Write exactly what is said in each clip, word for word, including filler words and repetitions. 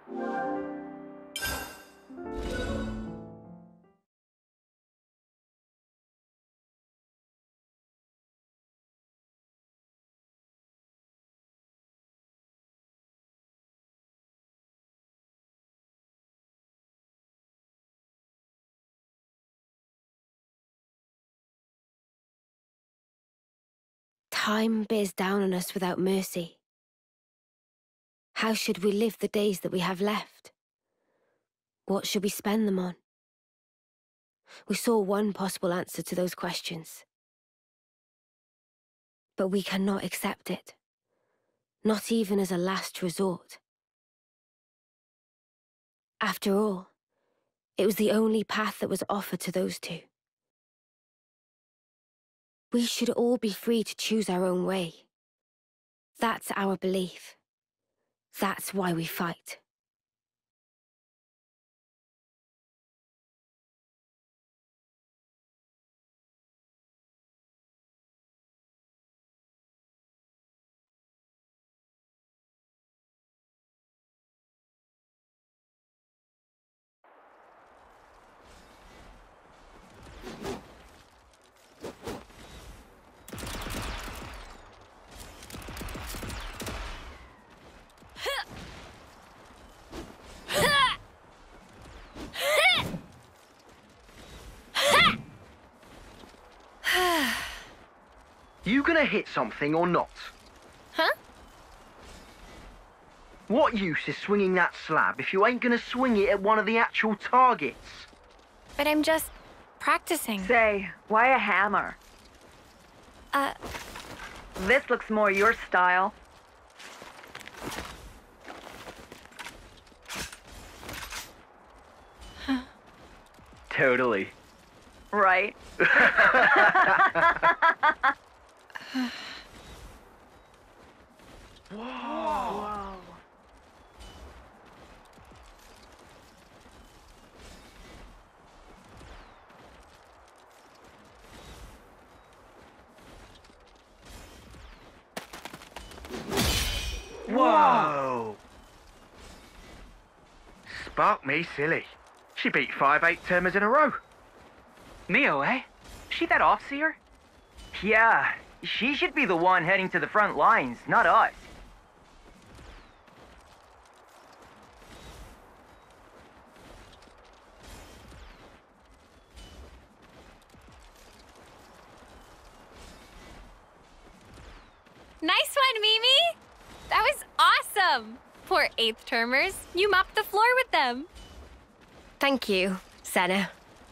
Time bears down on us without mercy. How should we live the days that we have left? What should we spend them on? We saw one possible answer to those questions. But we cannot accept it. Not even as a last resort. After all, it was the only path that was offered to those two. We should all be free to choose our own way. That's our belief. That's why we fight. You gonna hit something or not? Huh? What use is swinging that slab if you ain't gonna swing it at one of the actual targets? But I'm just practicing. Say, why a hammer? Uh, This looks more your style. Totally. Right. Whoa. Whoa. Whoa. Spark me silly. She beat five eight-termers in a row. Mio, eh? She that off-seer? Yeah, she should be the one heading to the front lines, not us. nice one, Mimi! That was awesome! Poor eighth-termers. You mopped the floor with them. Thank you, Senna.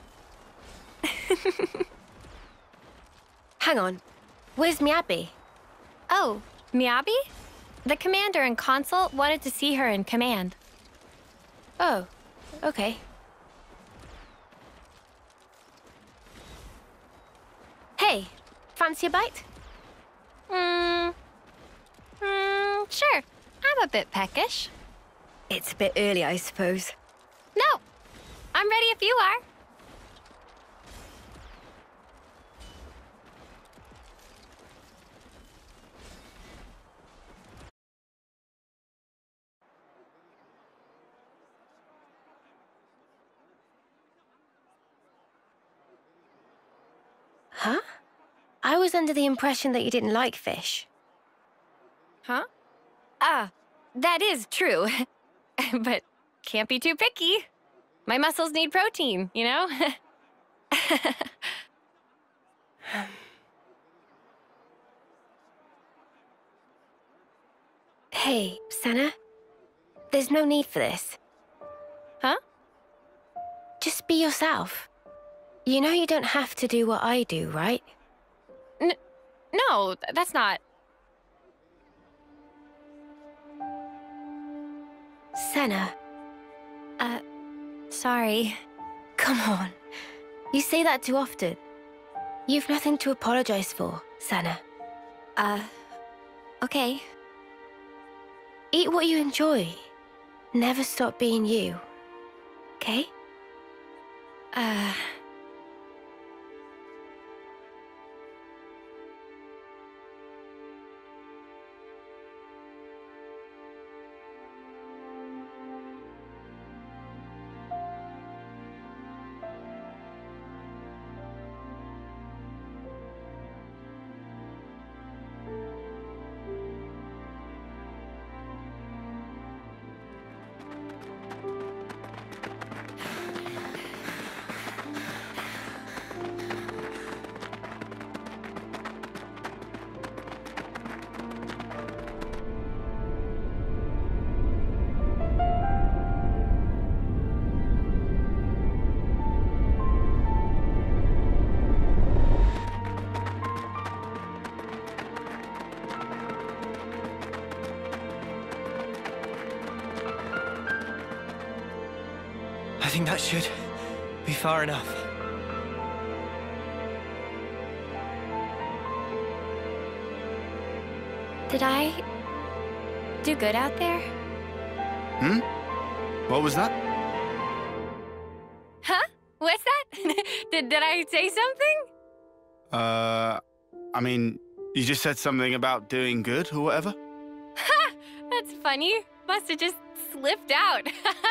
Hang on. Where's Miyabi? Oh, Miyabi? The commander and consul wanted to see her in command. Oh, okay. Hey, fancy a bite? Hmm. Hmm, sure. I'm a bit peckish. It's a bit early, I suppose. No. I'm ready if you are. Huh? I was under the impression that you didn't like fish. Huh? Ah, that is true. But can't be too picky. My muscles need protein, you know? Hey, Senna. There's no need for this. Huh? Just be yourself. You know you don't have to do what I do, right? N no, that's not... Senna. Uh, sorry. Come on. You say that too often. You've nothing to apologize for, Senna. Uh, okay. Eat what you enjoy. Never stop being you. Okay? Uh... think that should be far enough. Did I do good out there? Hmm? What was that? Huh? What's that? did, did I say something? Uh, I mean, you just said something about doing good or whatever? Ha! That's funny. Must have just slipped out.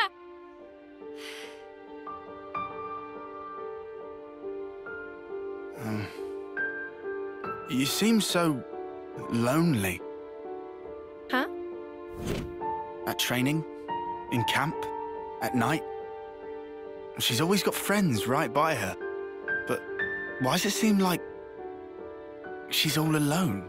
um, you seem so lonely. Huh? At training, in camp, at night. She's always got friends right by her. But why does it seem like she's all alone?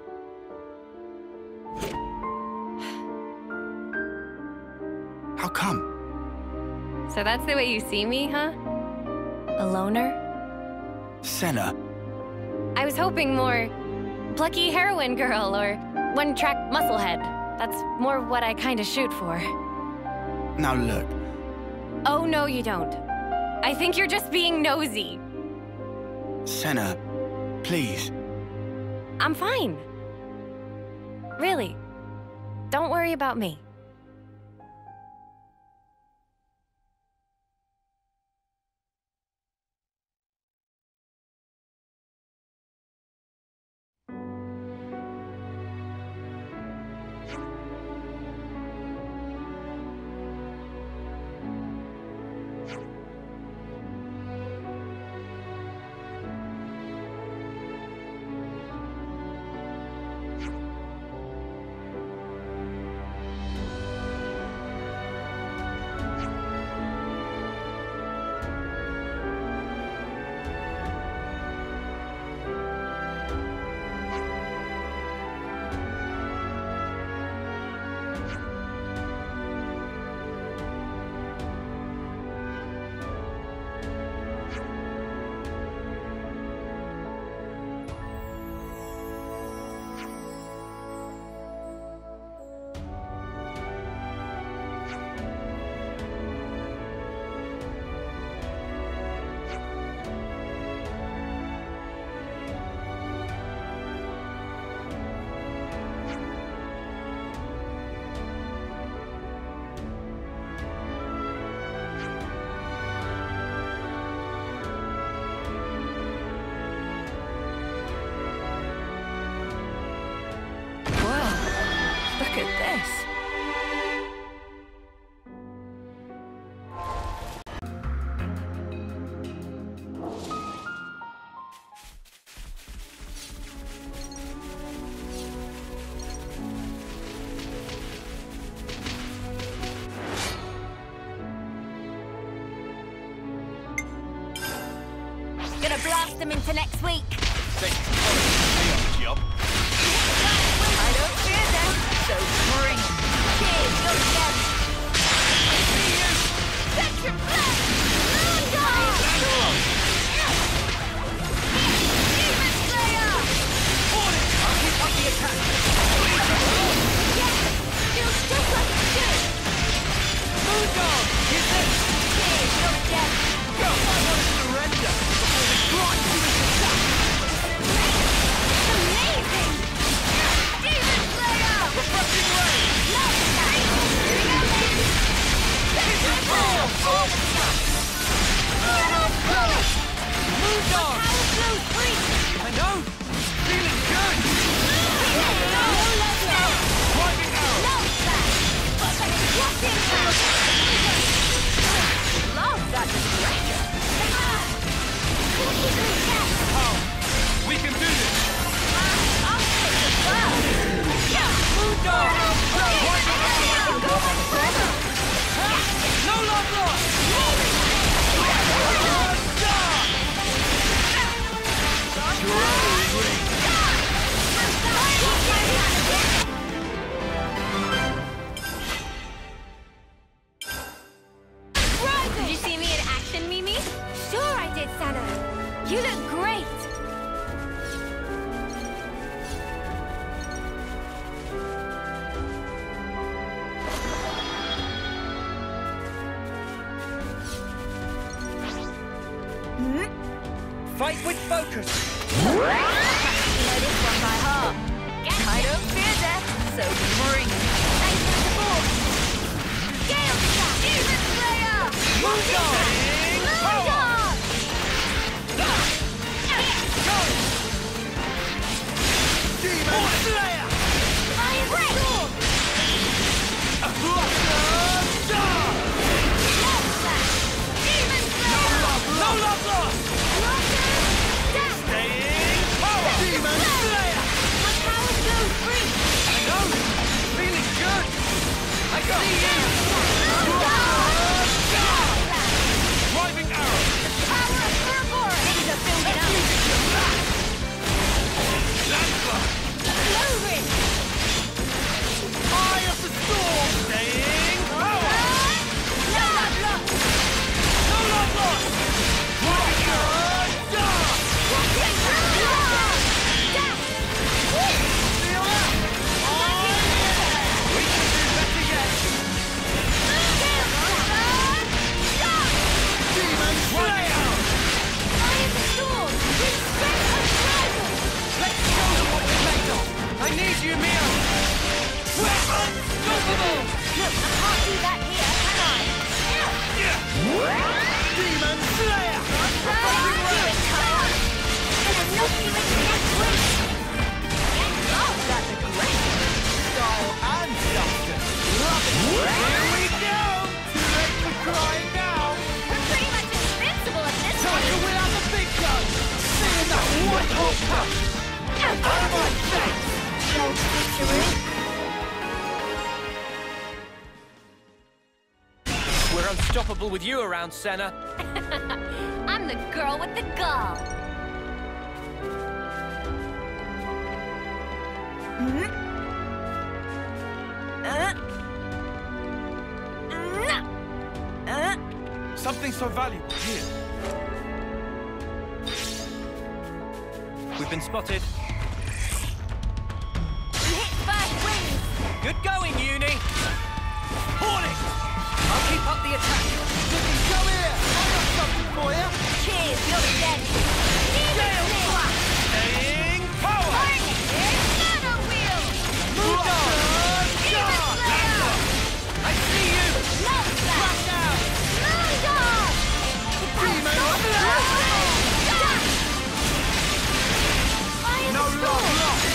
How come? So that's the way you see me, huh? A loner? Senna. I was hoping more plucky heroine girl or one-track musclehead. That's more what I kind of shoot for. Now look. Oh, no, you don't. I think you're just being nosy. Senna, please. I'm fine. Really. Don't worry about me. Look at this. Gonna blast them into next week. Job. I don't fear them, so bring 'em. Cheers, you're dead. Set your blast! Demon Slayer! I'll keep up the attack. Yes! Feels just like it should! Moondog! Is this? Cheers, you're dead! Go! I want to surrender before we grind through this attack. Amazing! Demon Slayer! Refreshing rain! Love that! Moondog! Power flow free! I know! Feeling good! No love now! Driving arrow! Love that! What's in that? Love that distraction! How? We can do this! I'll take the first! Yeah! Moondog! Driving arrow! Go much further! No love lost! Fight with focus. You know this one by heart. I don't fear death, so don't worry. Thanks for the support. Gale Trap! Demon Slayer! Moondog! Moondog! Demon Slayer! Iron Sword! Demon Slayer! No love lost! Staying power! Demon Slayer! My powers go free! I know! Feeling good! I see you! Driving arrow! Power of Purple! Things are building up! Landslide! Cloven! Eye of the storm! Staying power! No love lost! No love lost! Driving arrow! Dash! Feel that? Oh yeah! We can do better yet! Demon Slayer! Let's show them what we're made of! I need you, Mio! We're unstoppable! Look, I can't do that here, can I? Demon Slayer! That's aggressive. Style and justice! Love it! Here we go! Too late for crying now! We're pretty much invincible at this Time to point. win out the big guns! Seeing that white hot punch! Out of my face! Old victory. We're unstoppable with you around, Senna. I'm the girl with the gall. Something so valuable here. We've been spotted. We hit first wings. Good going, Uni! Hornet! I'll keep up the attack. Come here! I got something for you! Cheers, you're dead. Gale Trap! Staying power! Nano Wheel. Moondog! Demon Slayer. I see you! Love Crash that. out! Moondog. Demon Slayer! Iron No love Sword. lost!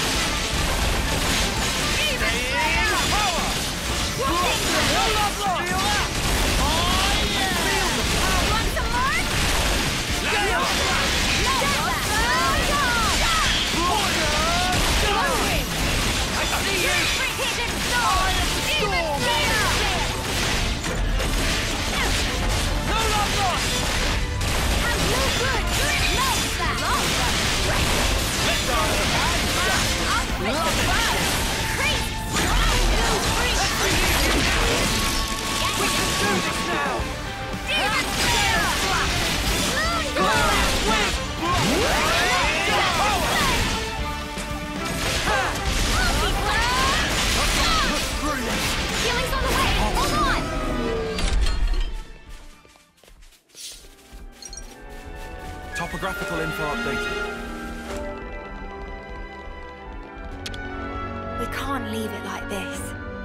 Demon Staying Slayer. power! No love lost! Feel that? Oh yeah! Feel the power! Want some more? Gale Trap! Glory. I see you! Hidden sword. Demon Slayer. No love lost! Have no good. Love that. Love that. Let's go! I'll split the bird. Crazy. No free. We can do this now! Demon Slayer. Moondog. Healing's on the way. Hold on. Topographical info updated. We can't leave it like this.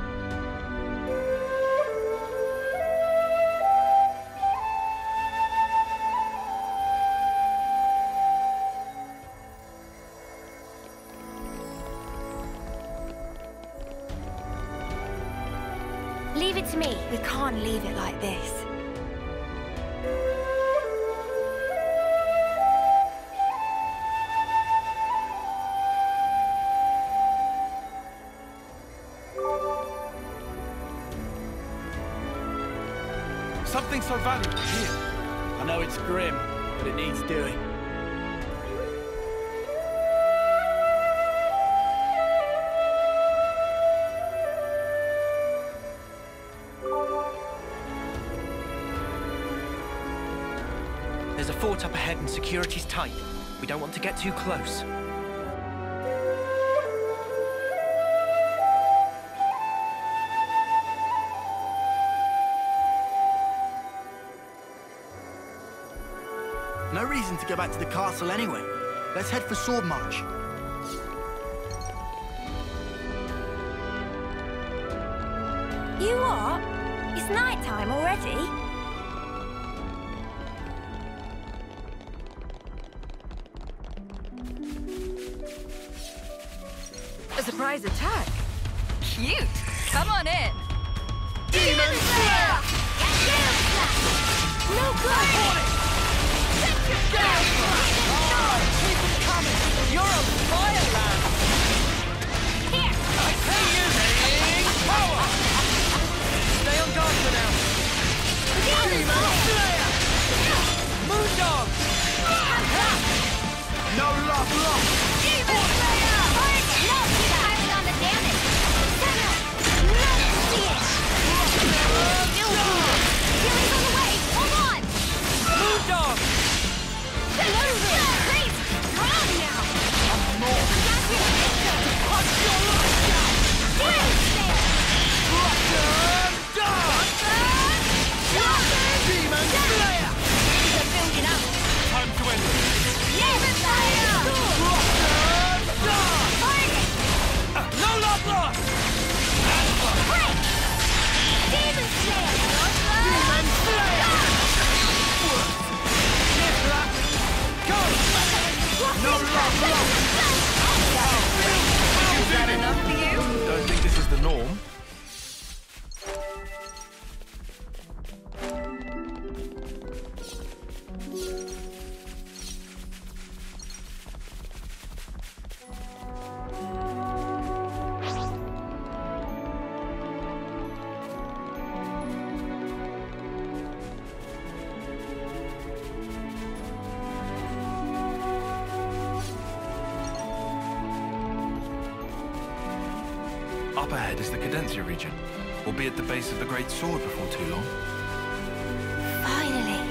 Leave it to me. We can't leave it like this. Something so valuable here. I know it's grim, but it needs doing. There's a fort up ahead and security's tight. We don't want to get too close. No reason to go back to the castle anyway. Let's head for Sword March. You what? It's night time already? A surprise attack. Cute. Come on in. Demon Slayer! No good! Keep them coming! You're on fire, lad! Here. I see you! Heading power! Stay on guard for now. Demon Slayer! Moondog! No love lost! Demon Slayer! No, piling on the damage! Senna! No, see it! Healing on the way! Hold on! Moondog! Crazy! Come on now! I'm more. Punch your life out! Demon Slayer! Demon Slayer! They're building up! Time to end it. Demon Slayer! Target! No love lost! Break! Demon Slayer! Demon Slayer! Go! No love lost! Is that enough for you? Don't think this is the norm. Up ahead is the Cadencia region. We'll be at the base of the Great Sword before too long. Finally.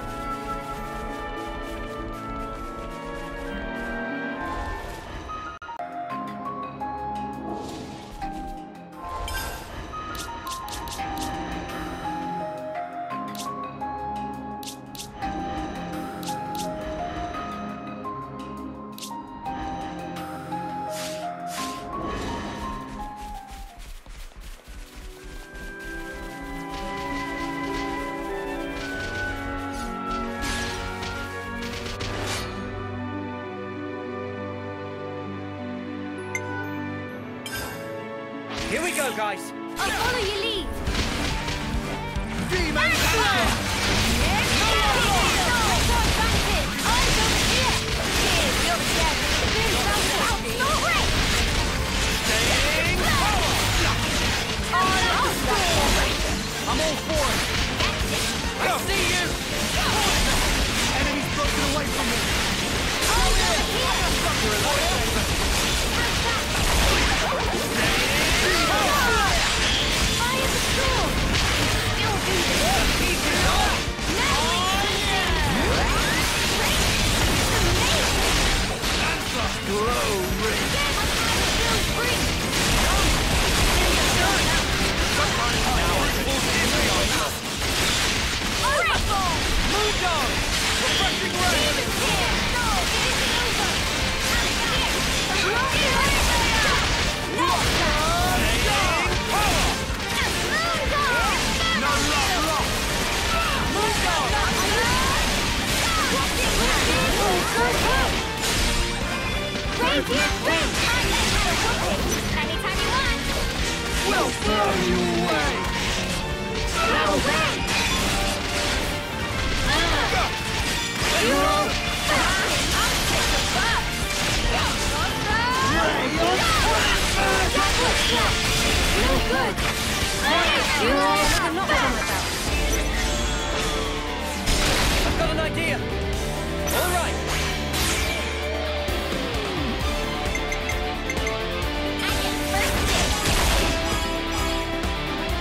Here we go, guys. I'll follow your lead! Demon Slayer! Staying power! I'm all for it. I see you! Enemy's broken away from me. Moondog! Refreshing rain! Anytime you want! We'll blow you away! No way! Hero! I'll take the butt! No good! You are not about. I've got an idea! All right! I get first dibs.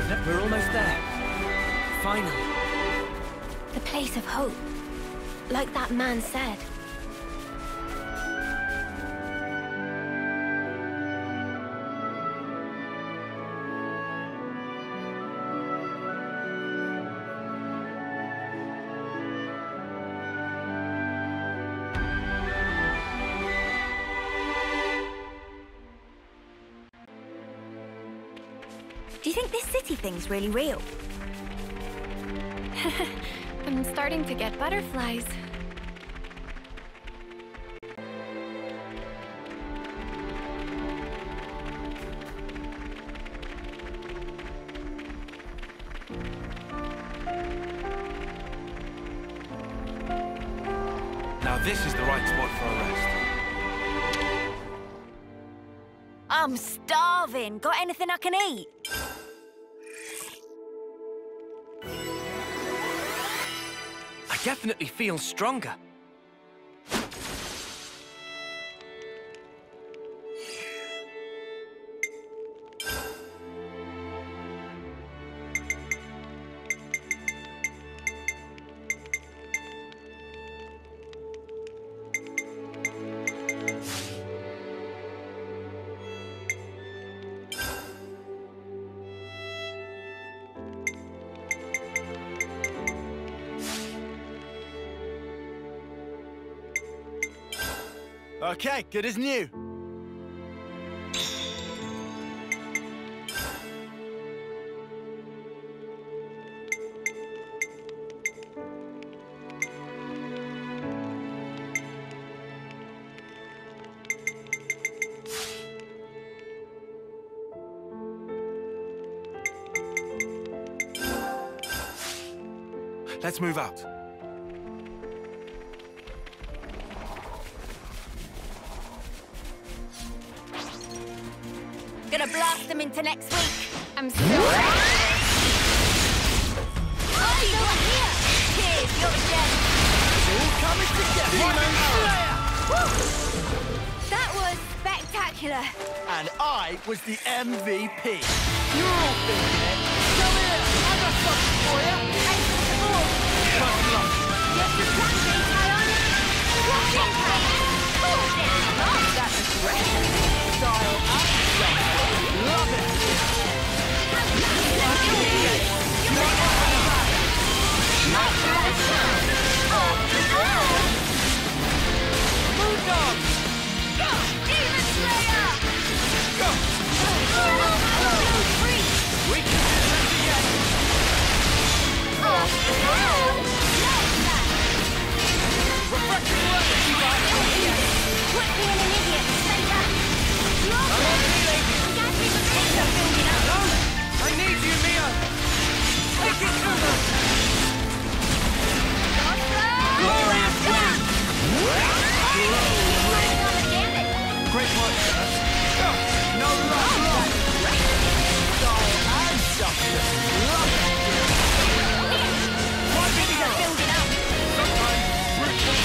We're almost there. Finally. The place of hope. Like that man said. Do you think this city thing's really real? I'm starting to get butterflies. Now this is the right spot for a rest. I'm starving. Got anything I can eat? I definitely feel stronger. Okay, good as new. Let's move out. Gonna blast them into next week. I'm so ready. Oh, you're here! Cheers, you're dead. All coming together. Woo! That was spectacular. And I was the M V P. You're all thinking it. Come here, I got something for you. Thanks for the support. Tough luck. Yes, you can be, Tyon. What impact? Oh, that's aggressive. Style up. Love it. Bulldog. Go! Demon Slayer! Go. We can do this again. Refreshing weather, you guys. Quit being an idiot, Spencer. I'm on feeling. I need you, Mio. Take it to them. Glorious win. Great work, sir. Go. No love lost. Style and justice. Love it. Why did you building up? Sometimes brutal.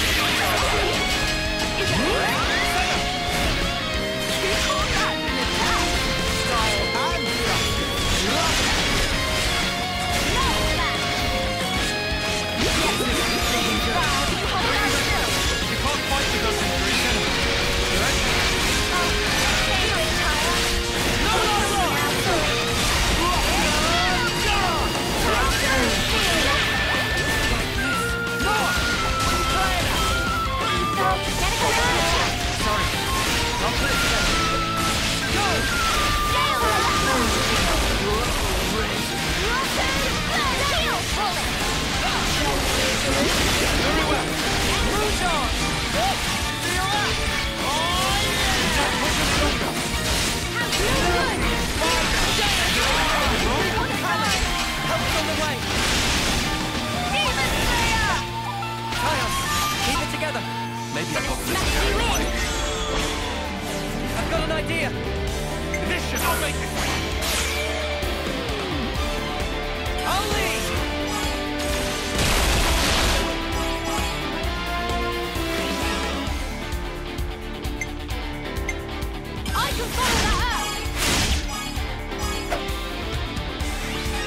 Style and justice. Love it. You can't fight with us in three seconds. No, no, no! Noah! What are you playing at? Sorry. I'll put it together. Go! Very well. Move on! Feel that? Oh, yeah! Don't push us longer. Help's on the way. Tyon, keep it together. Maybe I've got this Smash carried you away. in. I've got an idea. This should not make it. I'll lead. I can follow that up.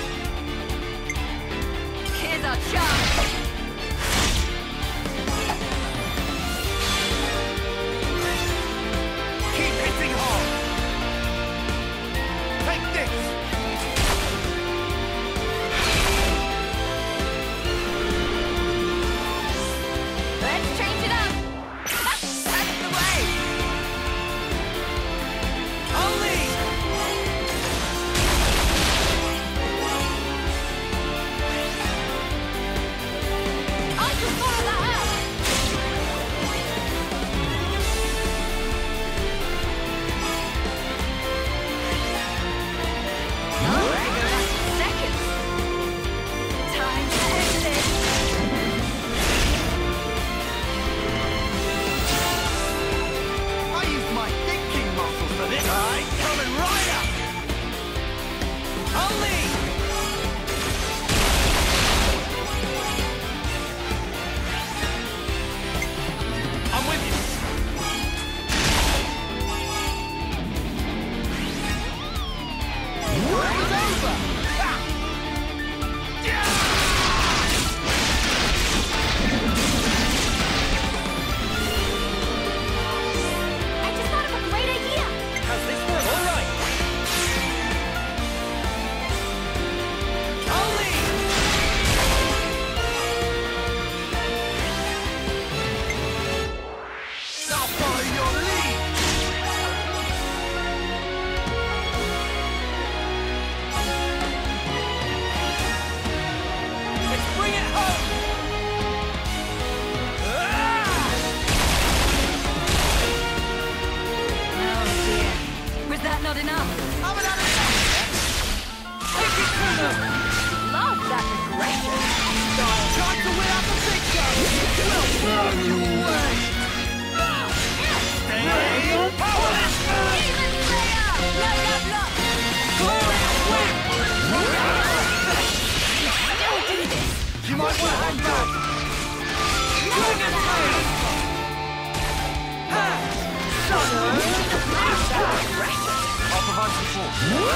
I'll provide support.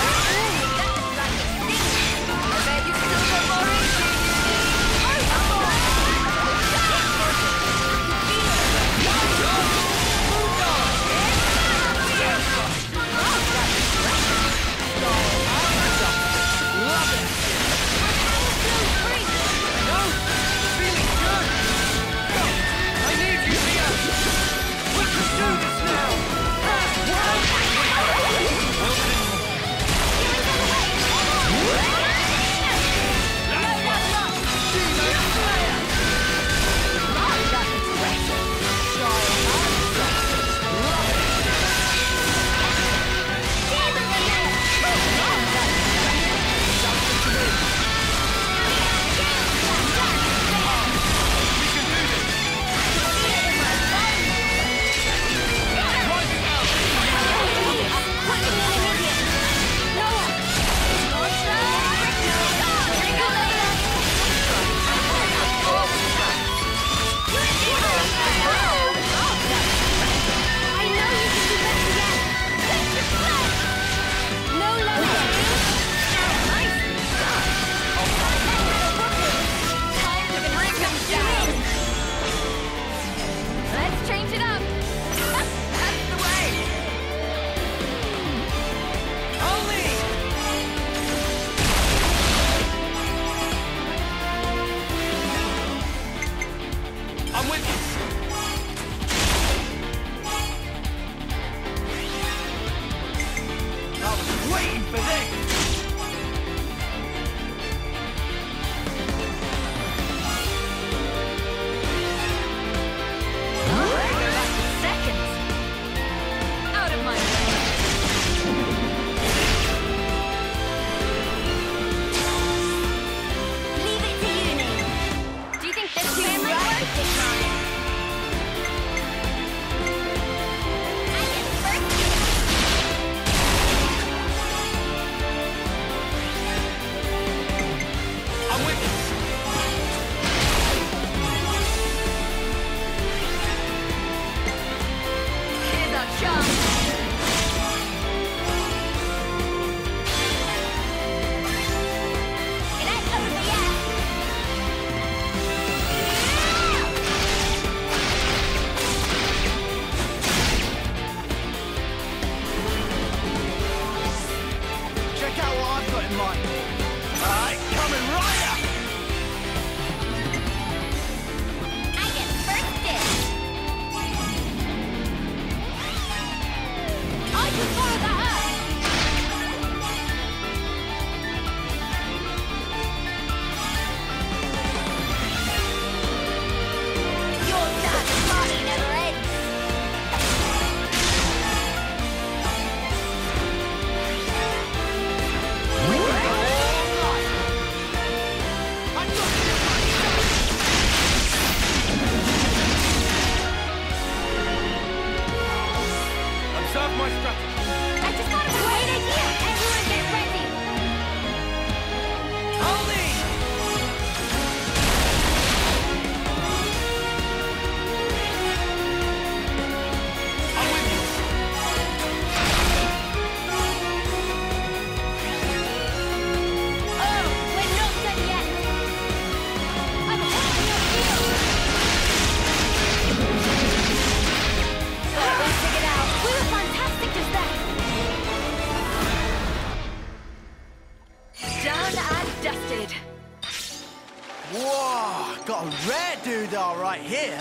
Got a rare doodah right here.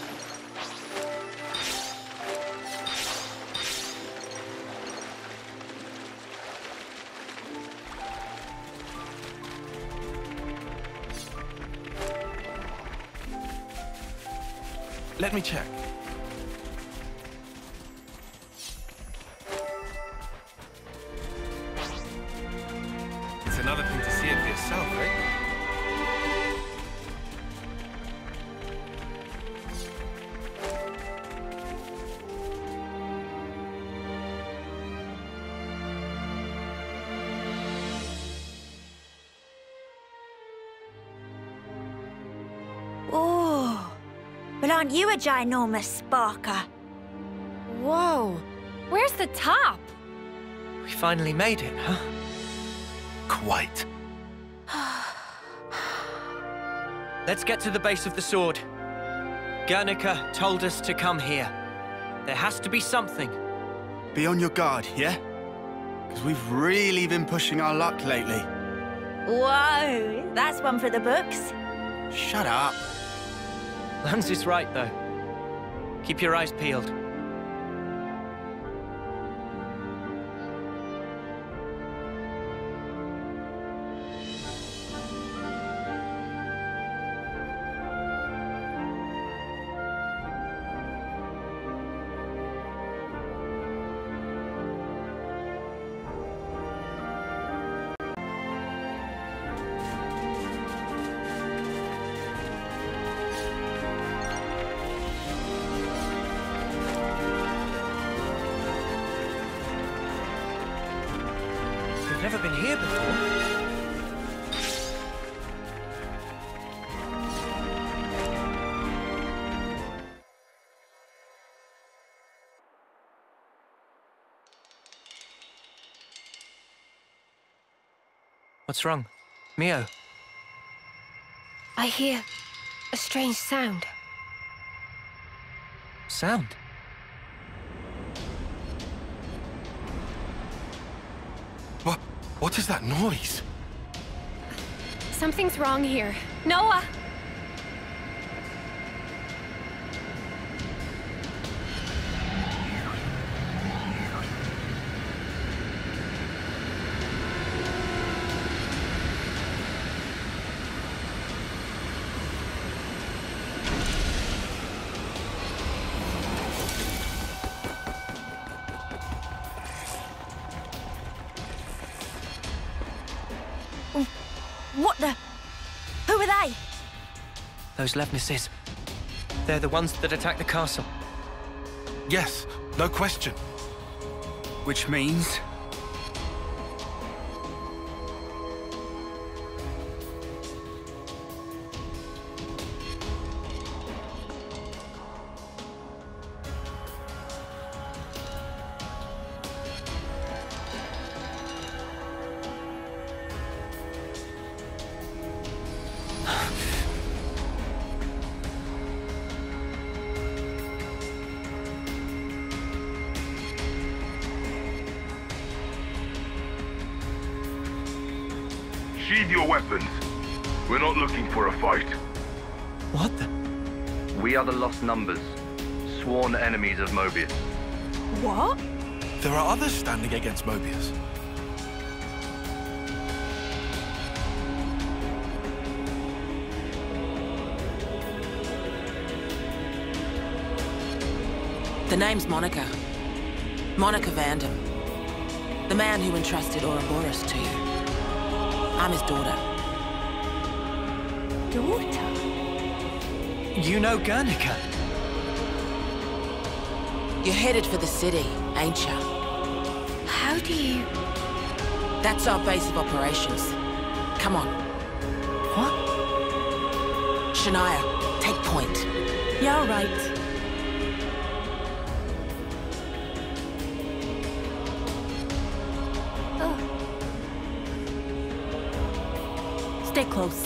Let me check. It's another thing to see it for yourself, right? Aren't you a ginormous sparker? Whoa. Where's the top? We finally made it, huh? Quite. Let's get to the base of the sword. Guernica told us to come here. There has to be something. Be on your guard, yeah? Because we've really been pushing our luck lately. Whoa, that's one for the books. Shut up. Lance is right, though. Keep your eyes peeled. We've never been here before. What's wrong? Mio? I hear a strange sound. Sound? What? What is that noise? Something's wrong here. Noah! What the? Who are they? Those Levnesses. They're the ones that attacked the castle. Yes, no question. Which means... Sheathe your weapons. We're not looking for a fight. What the? We are the Lost Numbers, sworn enemies of Mobius. What? There are others standing against Mobius. The name's Monica. Monica Vandam. The man who entrusted Ouroboros to you. I'm his daughter. Daughter? You know Guernica? You're headed for the city, ain't ya? How do you... That's our base of operations. Come on. What? Shania, take point. Yeah, all right. Stay close.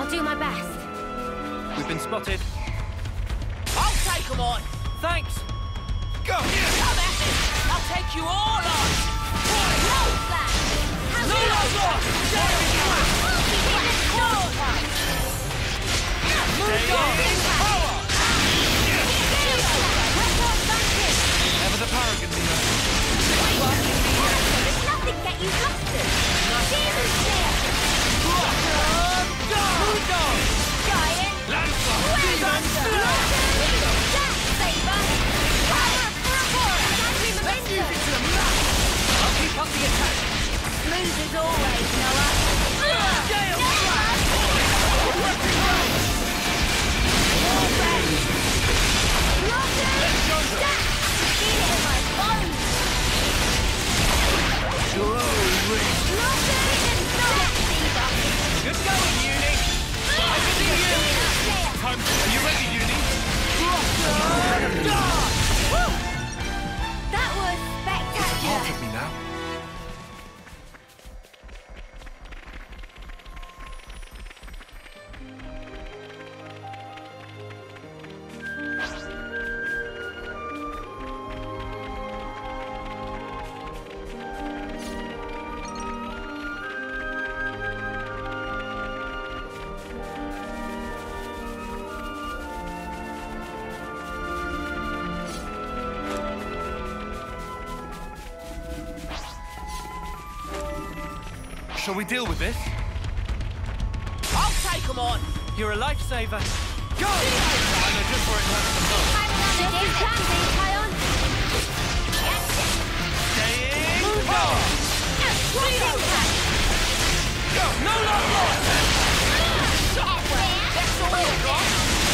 I'll do my best. We've been spotted. I'll take them on. Thanks! Go! Come at me! I'll take you all on! No flash! How's No, it no, going? no! Move on! Power! Never the paragon, Mio. There's nothing get you flustered. Demon Slayer! Bulldog! Giant! Lancer! Demon Slayer! Jack Saber! Power for a horror! Angry Let's use it momentum! to the max! I'll keep up the attack. Smooth as always, Noah. Gale! Good going, Uni. I can see you. Time. Are you ready, Uni? That was spectacular. Part of me now. Shall we deal with this? I'll take them on! You're a lifesaver. Go! I know just where it hurts the most. Just as can be, Kion. Staying power! Go! No love lost! That's all you got!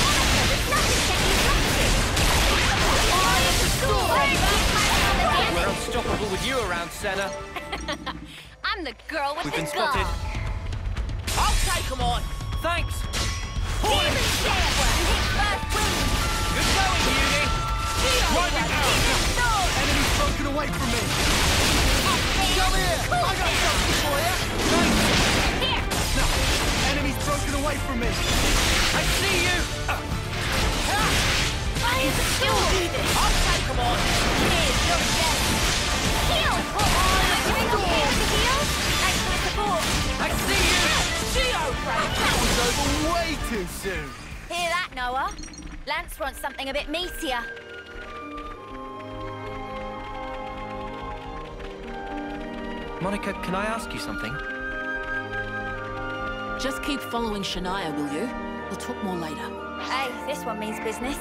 We're unstoppable with you around, Senna. I'm the girl with We've the been spotted. gun. I'll take them on! Thanks! Demon Slayer! First win! Good going, Uni. Drive it down! Enemy's broken away from me! Come here! I got something for you! Here! No! Enemy's broken away from me! I see you. I am still do this! I'll take them on! Here's your death! Heal! Oh, am I doing okay with the heal? Thanks for the support! I see you. That was over way too soon! Hear that, Noah? Lance wants something a bit meatier. Monica, can I ask you something? Just keep following Shania, will you? We'll talk more later. Hey, this one means business.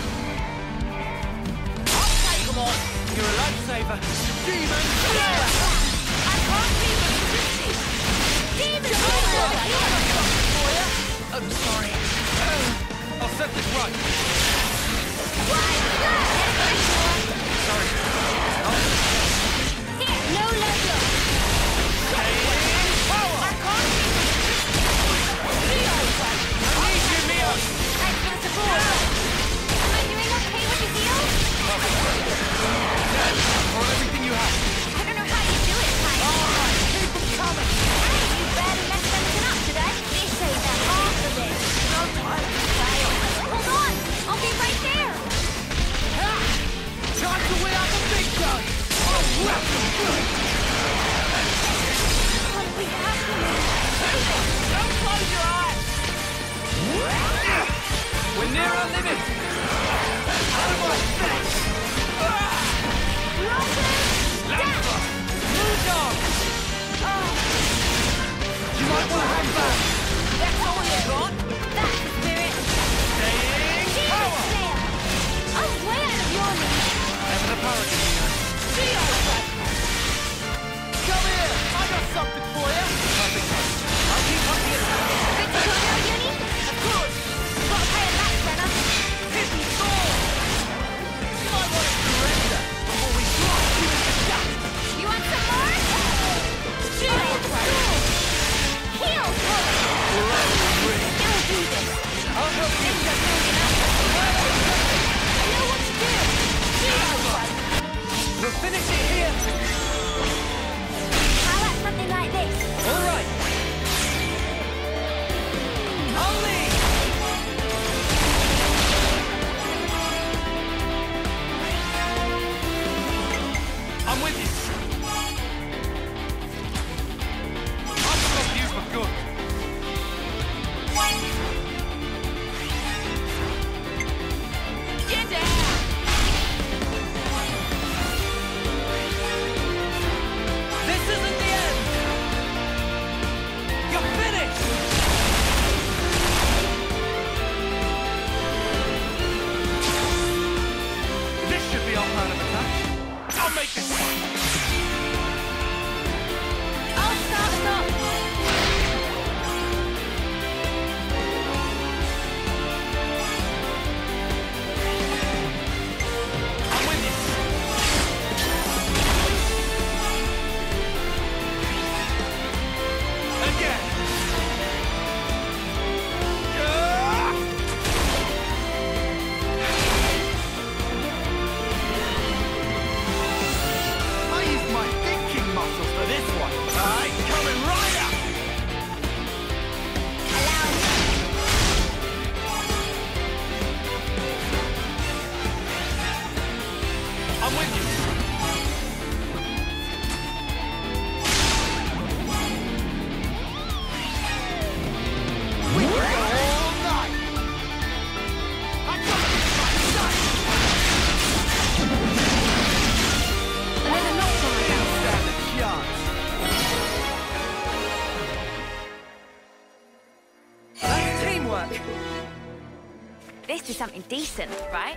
I'll take them on! You're a lifesaver. Demon! I can't keep resisting! Demon Slayer! I'm sorry. I'll set this right. Sorry. Here, no logo! Power! I can't keep resisting! I need you, Mio. Thanks for the support! Am I doing okay with the heal? For everything you have. I don't know how you do it, Ty. Alright, keep them coming! Hey, you barely left anything up today. This ain't the half of it. No time to fail. Hold on! I'll be right there! Time to win out the big gun! Oh, wrap them good! What do we have to do? Don't close your eyes! We're near our limit. Out of my face! Lancer. Bulldog. You might want to hang back! That's all you got? That's the spirit! Staying Demon power. Slayer! I'm way out of your league! Never the paragon, Mio. Come here! I got something for you! Perfect touch. I'll keep up the attack. Good to know, Uni? Of course! Gotta pay it back, Brenna! Hit me, sword! I'm with you. I'll stop you for good. Get down! This isn't the end! You're finished! This should be our plan of attack. I'll make this one! Oh, stop, stop! I'm with you! Again! Yeah! I used my thinking muscles for this one. I'm coming right up! I'm with you! We can go all night! I got this my sight! Another knock on the house. Stand a chance! That's teamwork! This is something decent, right?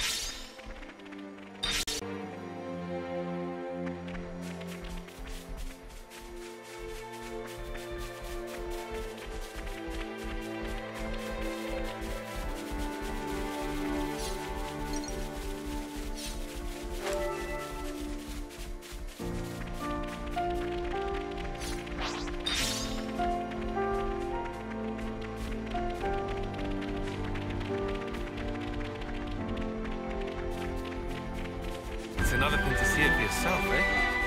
It's another thing to see it for yourself, eh?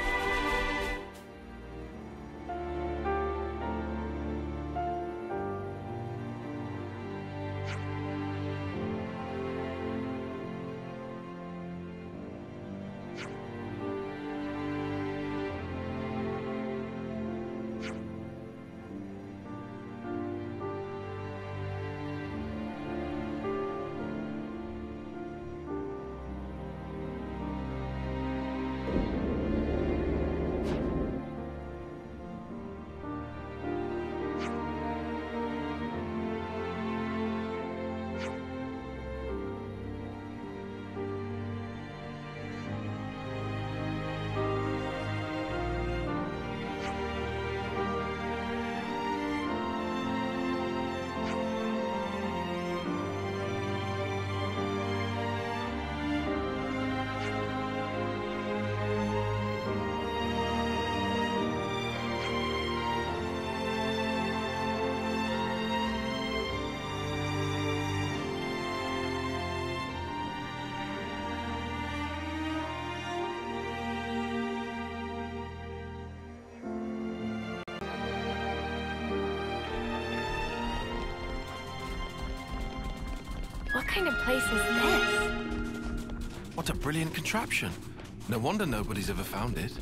What kind of place is this? What a brilliant contraption. No wonder nobody's ever found it.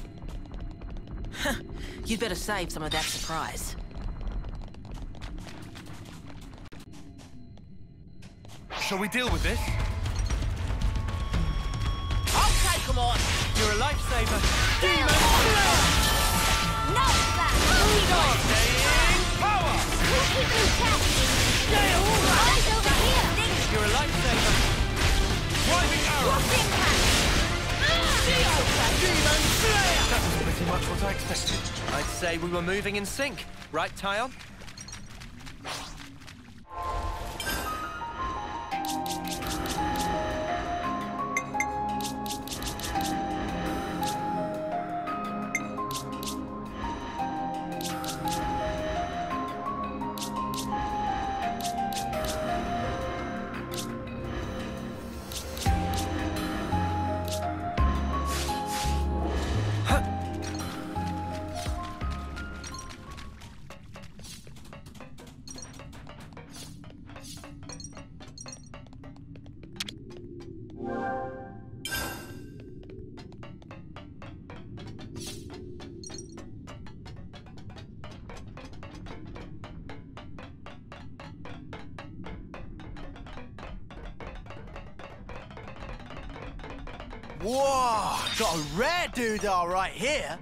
You'd better save some of that surprise. Shall we deal with this? I'll take them on! You're a lifesaver. Demon Slayer! No, that! Staying power! Keep in check! Eyes over here! You're a lifesaver. Driving arrow. Whooping hand! Demon Slayer! That was pretty much what I expected. I'd say we were moving in sync. Right, Tyon? Whoa! Got a rare doodah right here.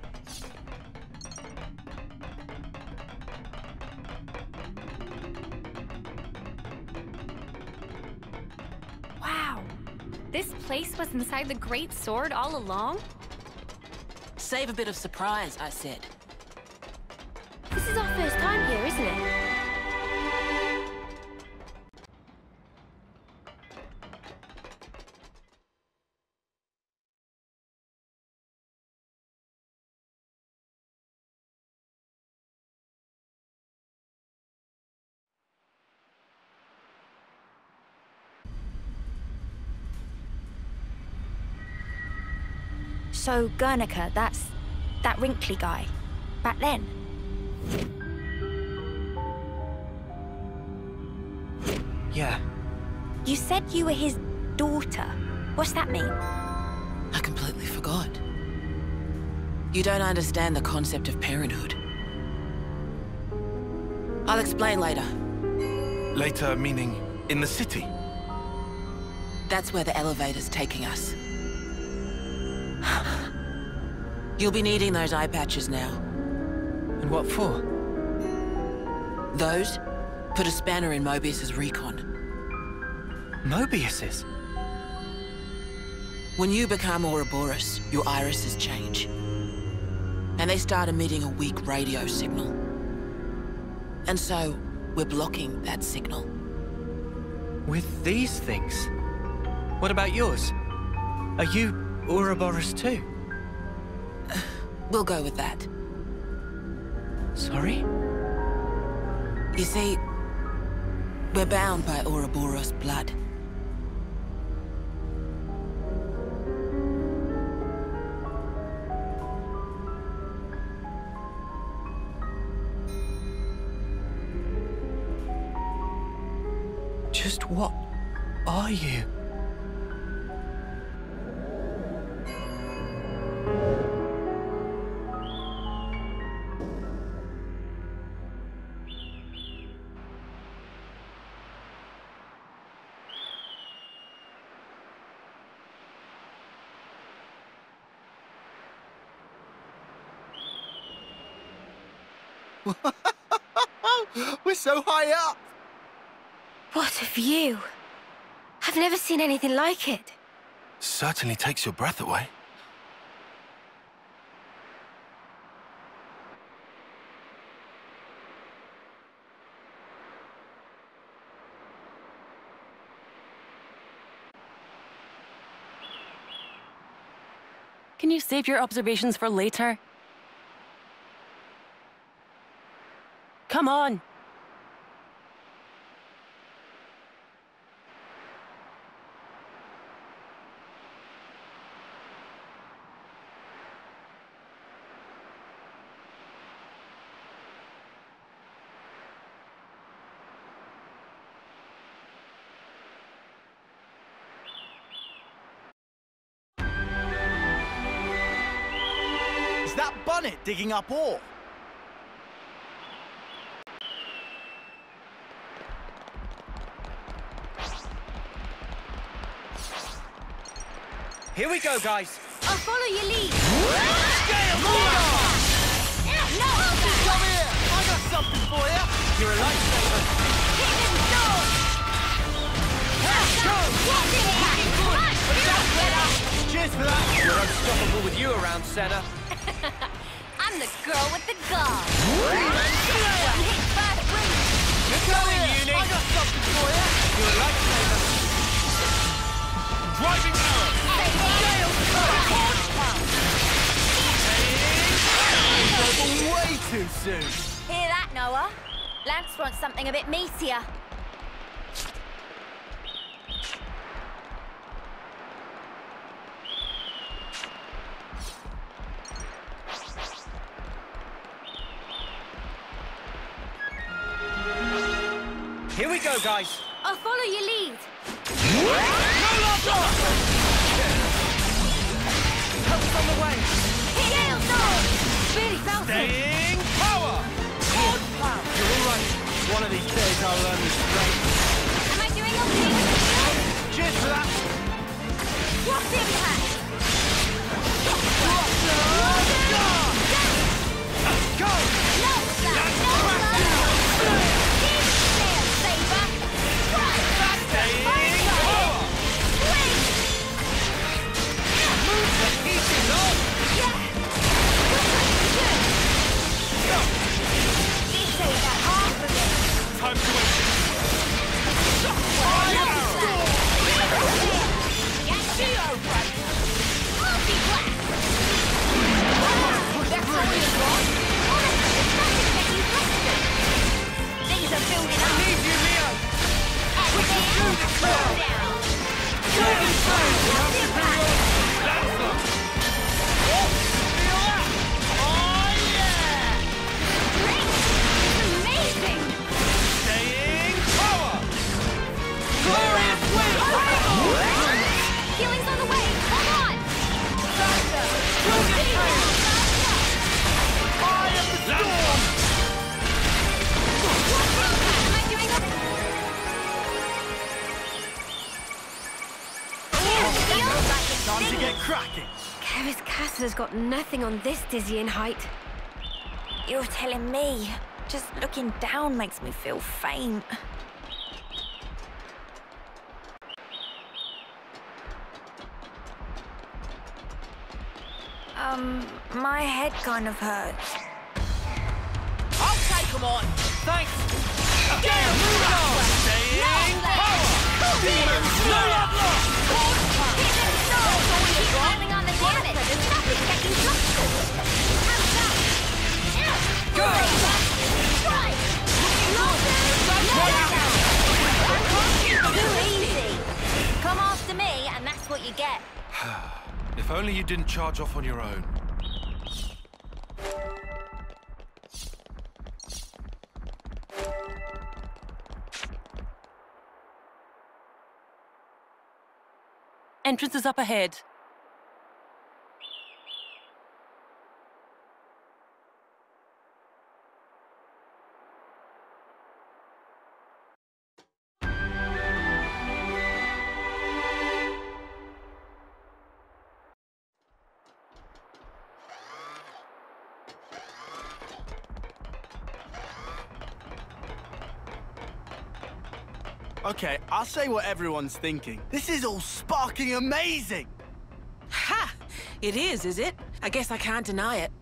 Wow. This place was inside the Great Sword all along? Save a bit of surprise, I said. This is our first time here, isn't it? So, Guernica, that's that wrinkly guy. Back then? Yeah. You said you were his daughter. What's that mean? I completely forgot. You don't understand the concept of parenthood. I'll explain later. Later, meaning in the city? That's where the elevator's taking us. You'll be needing those eye patches now. And what for? Those put a spanner in Mobius's recon. Mobius's? When you become Ouroboros, your irises change. And they start emitting a weak radio signal. And so, we're blocking that signal. With these things? What about yours? Are you Ouroboros too? We'll go with that. Sorry? You see, we're bound by Ouroboros blood. Just what are you? We're so high up! What a view! I've never seen anything like it. Certainly takes your breath away. Can you save your observations for later? Come on! Is that Bunnet digging up ore? Here we go, guys. I'll follow your lead. Scale, move on! No! Come here! I got something for you! You're a lifesaver. Hidden door! Go! Cheers for that! We're unstoppable with you around, Senna. I'm the girl with the gun. You're going, Uni. I got something for you! You're a lifesaver. Driving arrow! Way too soon! Hear that, Noah? Lance wants something a bit meatier. Here we go, guys. I'll follow your lead. Help's on the way. Gale sword! Really felt it. Staying power! You're all right. One of these days I'll learn this straight. Am I doing okay? Cheers for that! What's the impact? Keves Castle has got nothing on this dizzying height. You're telling me. Just looking down makes me feel faint. Um, my head kind of hurts. I'll take them on! Thanks! Get him! Move on! Staying power! Demons, no love lost! Keep piling on the damage. There's nothing getting flustered. How's that? Go! Right! Too easy. Come after me, and that's what you get. If only you didn't charge off on your own. Entrance is up ahead. Okay, I'll say what everyone's thinking. This is all sparking amazing! Ha! It is, is it? I guess I can't deny it.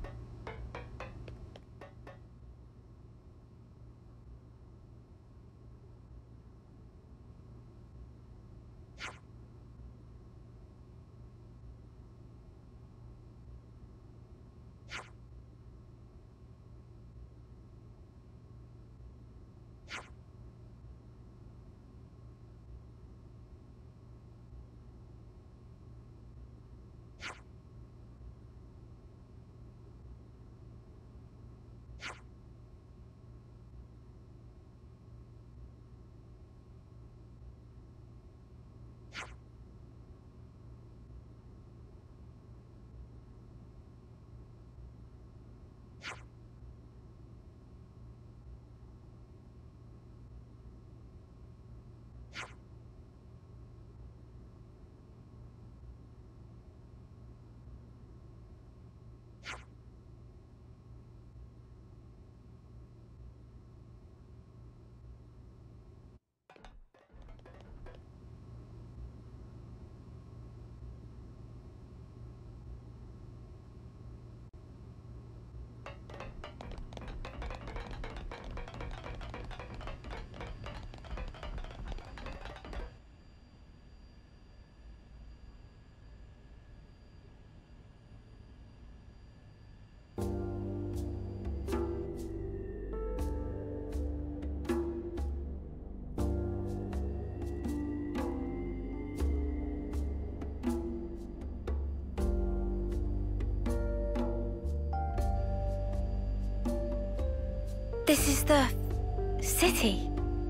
This is the city.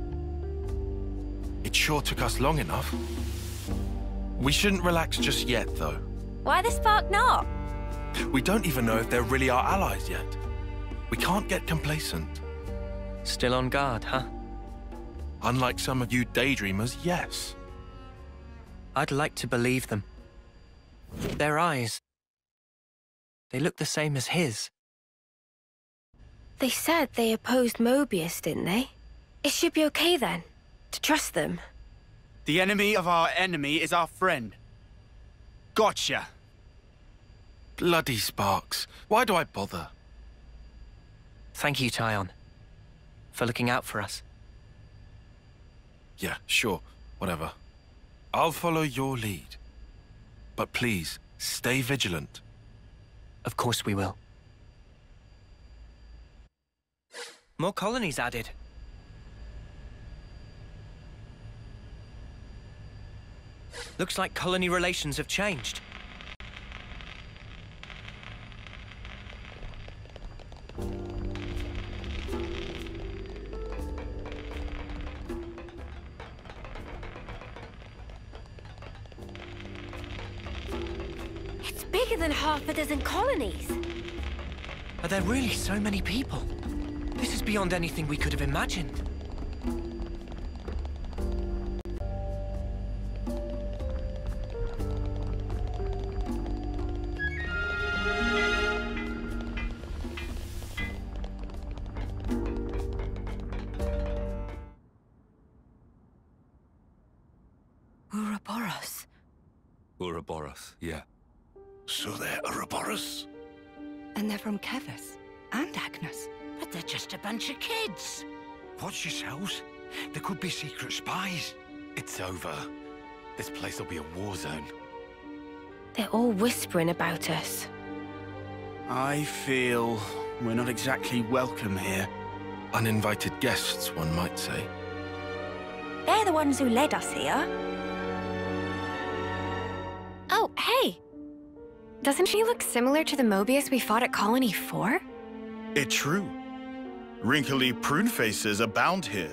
It sure took us long enough. We shouldn't relax just yet, though. Why the spark not? We don't even know if they're really our allies yet. We can't get complacent. Still on guard, huh? Unlike some of you daydreamers, yes. I'd like to believe them. Their eyes, they look the same as his. They said they opposed Mobius, didn't they? It should be okay then, to trust them. The enemy of our enemy is our friend. Gotcha. Bloody Sparks. Why do I bother? Thank you, Tyon, for looking out for us. Yeah, sure. Whatever. I'll follow your lead. But please, stay vigilant. Of course we will. More colonies added. Looks like colony relations have changed. It's bigger than half a dozen colonies. Are there really so many people? This is beyond anything we could have imagined. Ouroboros, yeah. So they're Ouroboros? And they're from Keves and Agnus. But they're just a bunch of kids. Watch yourselves. There could be secret spies. It's over. This place will be a war zone. They're all whispering about us. I feel we're not exactly welcome here. Uninvited guests, one might say. They're the ones who led us here. Oh, hey! Doesn't she look similar to the Mobius we fought at Colony four? It's true. Wrinkly prune faces abound here.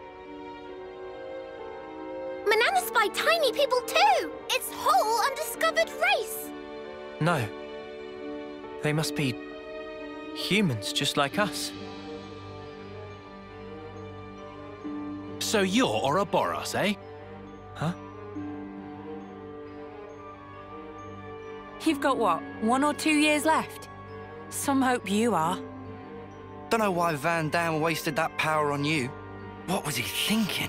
Manana spy tiny people too! It's whole undiscovered race! No. They must be humans, just like us. So you're Ouroboros, eh? Huh? You've got what, one or two years left? Some hope you are. Don't know why Van Dam wasted that power on you. What was he thinking?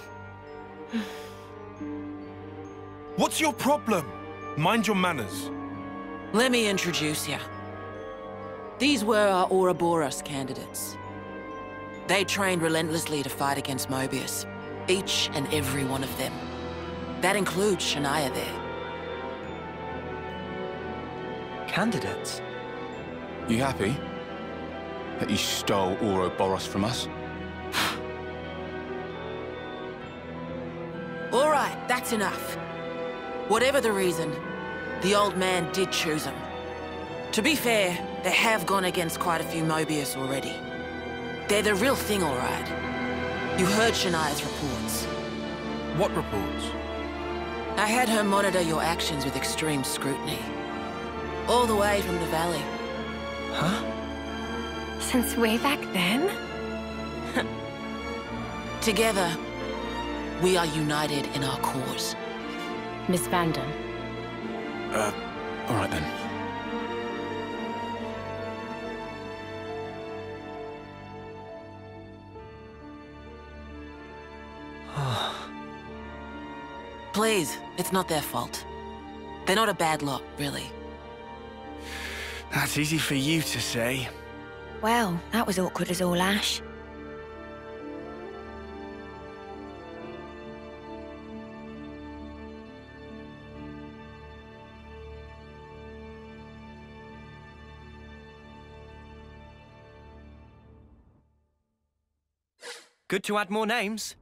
What's your problem? Mind your manners. Let me introduce you. These were our Ouroboros candidates. They trained relentlessly to fight against Mobius. Each and every one of them. That includes Shania there. Candidates? You happy that you stole Ouroboros from us? All right, that's enough. Whatever the reason, the old man did choose them. To be fair, they have gone against quite a few Mobius already. They're the real thing, all right. You heard Shania's reports. What reports? I had her monitor your actions with extreme scrutiny. All the way from the valley. Huh? Since way back then? Together, we are united in our cause. Miss Vandam. Uh, all right then. Please, it's not their fault. They're not a bad lot, really. That's easy for you to say. Well, that was awkward as all ash. Good to add more names.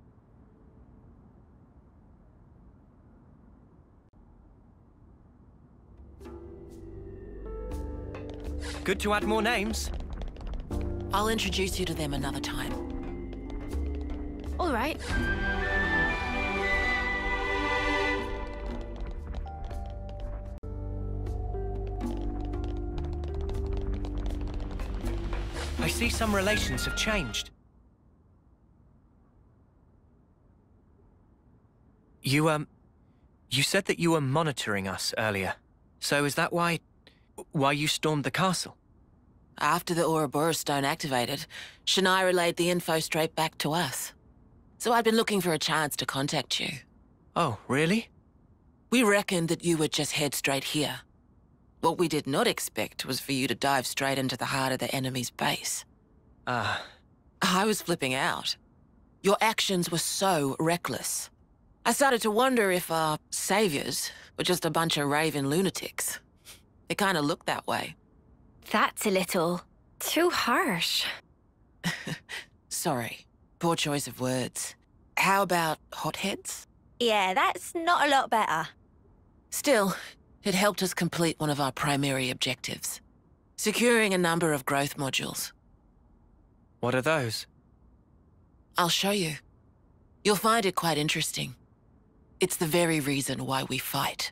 Good to add more names. I'll introduce you to them another time. All right. I see some relations have changed. You, um... You said that you were monitoring us earlier. So is that why... why you stormed the castle? After the Ouroboros stone activated, Shania relayed the info straight back to us. So I'd been looking for a chance to contact you. Oh, really? We reckoned that you would just head straight here. What we did not expect was for you to dive straight into the heart of the enemy's base. Ah. I was flipping out. Your actions were so reckless. I started to wonder if our saviors were just a bunch of raving lunatics. They kind of looked that way. That's a little... too harsh. Sorry. Poor choice of words. How about hotheads? Yeah, that's not a lot better. Still, it helped us complete one of our primary objectives. Securing a number of growth modules. What are those? I'll show you. You'll find it quite interesting. It's the very reason why we fight.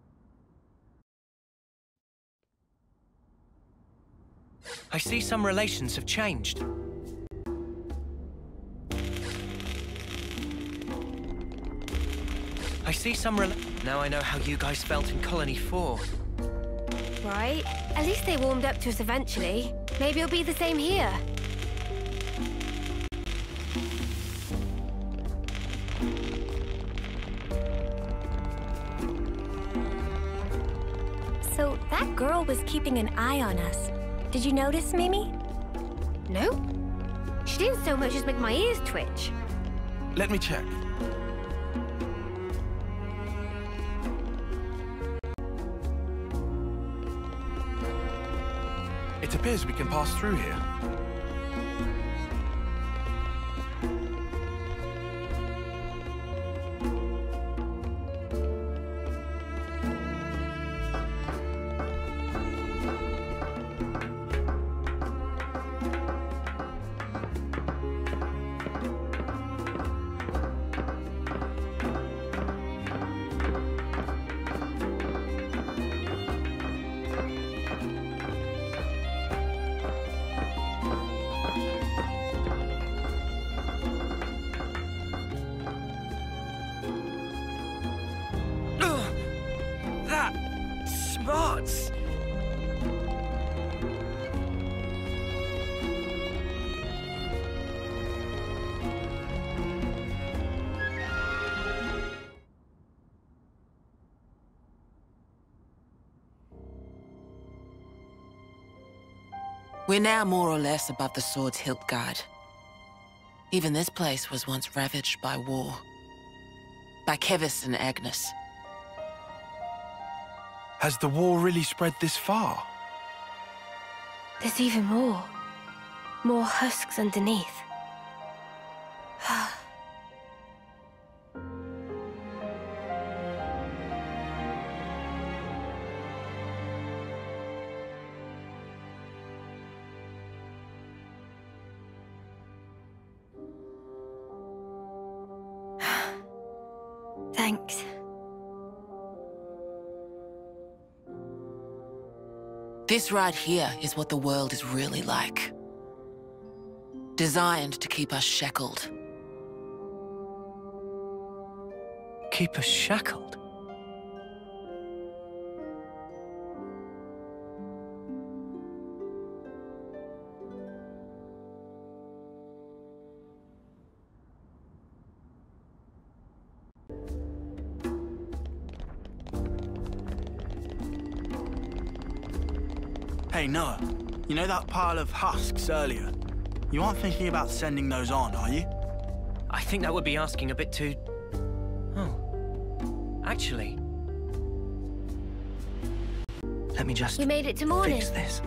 I see some relations have changed. I see some rel- Now I know how you guys felt in Colony four. Right. At least they warmed up to us eventually. Maybe it'll be the same here. was keeping an eye on us. Did you notice, Mimi? No. She didn't so much as make my ears twitch. Let me check. It appears we can pass through here. Smarts! We're now more or less above the sword's hilt guard. Even this place was once ravaged by war. By Keves and Agnus. Has the war really spread this far? There's even more. More husks underneath. Thanks. This right here is what the world is really like. Designed to keep us shackled. Keep us shackled? Hey, Noah, you know that pile of husks earlier? You aren't thinking about sending those on, are you? I think that would be asking a bit too... Oh. Actually... Let me just We made it to morning. fix this.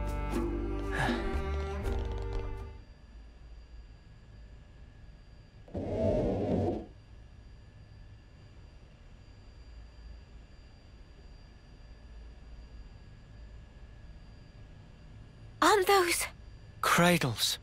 Aren't those... Cradles.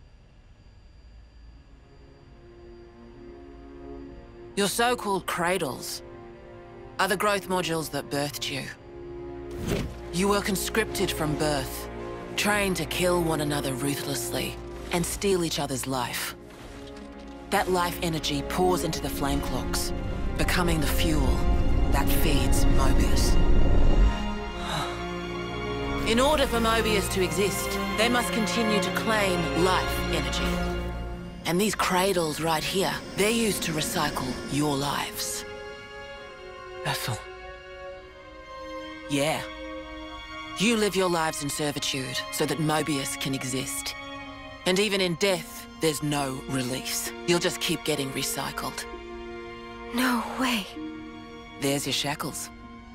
Your so-called cradles are the growth modules that birthed you. You were conscripted from birth, trained to kill one another ruthlessly and steal each other's life. That life energy pours into the flame cloaks, becoming the fuel that feeds Mobius. In order for Mobius to exist, they must continue to claim life energy. And these cradles right here, they're used to recycle your lives. Ethel. Yeah. You live your lives in servitude so that Mobius can exist. And even in death, there's no release. You'll just keep getting recycled. No way. There's your shackles.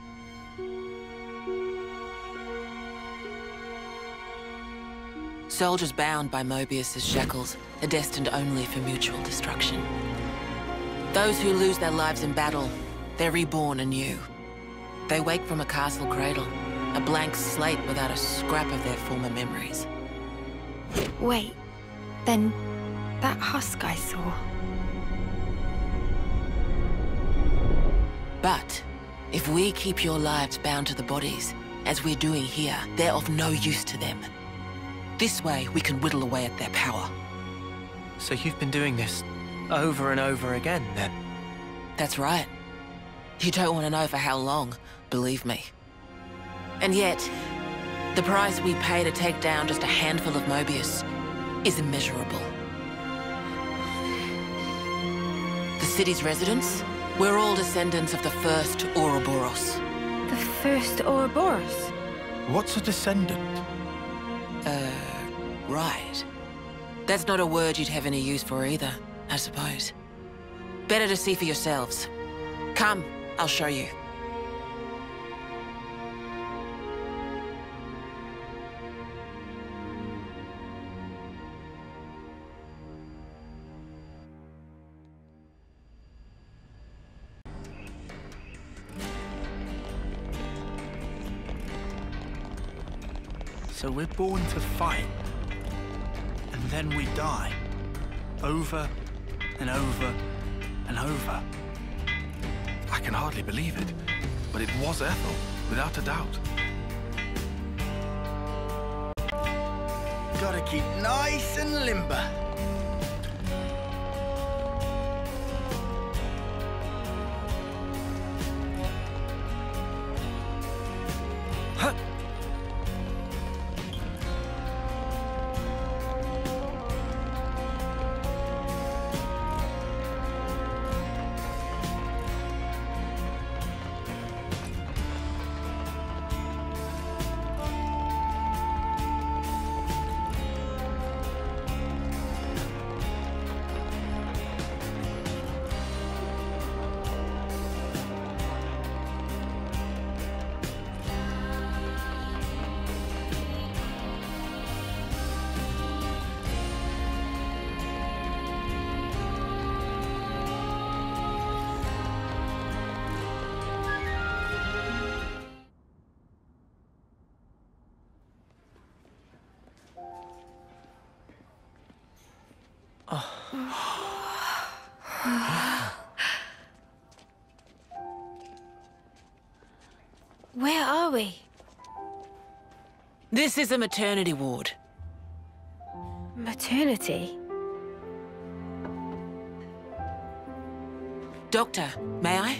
Soldiers bound by Mobius's shackles are destined only for mutual destruction. Those who lose their lives in battle, they're reborn anew. They wake from a castle cradle, a blank slate without a scrap of their former memories. Wait, then that husk I saw... But if we keep your lives bound to the bodies, as we're doing here, they're of no use to them. This way, we can whittle away at their power. So you've been doing this over and over again, then? That's right. You don't want to know for how long, believe me. And yet, the price we pay to take down just a handful of Mobius is immeasurable. The city's residents, we're all descendants of the first Ouroboros. The first Ouroboros? What's a descendant? Uh, right. That's not a word you'd have any use for either, I suppose. Better to see for yourselves. Come, I'll show you. So we're born to fight, and then we die. Over and over and over. I can hardly believe it, but it was Ethel, without a doubt. Gotta keep nice and limber. Where are we? This is a maternity ward. Maternity? Doctor, may I?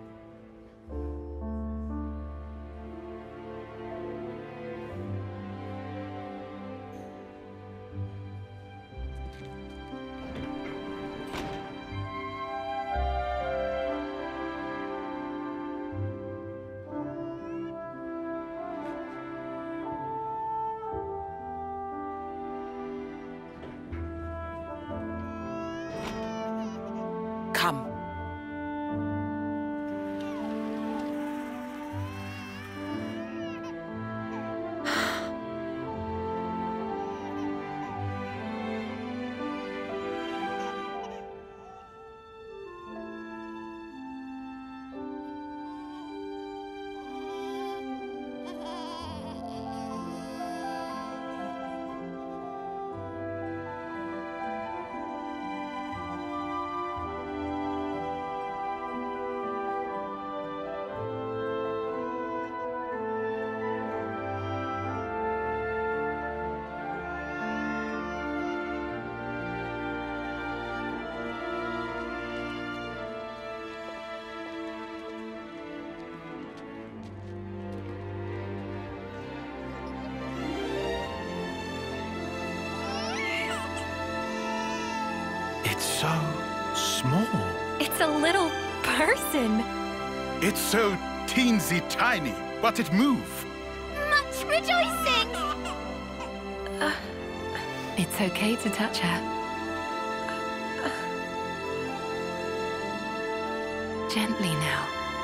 Come. It's so small. It's a little person. It's so teensy tiny, but it moves. Much rejoicing! Uh, it's okay to touch her. Gently now.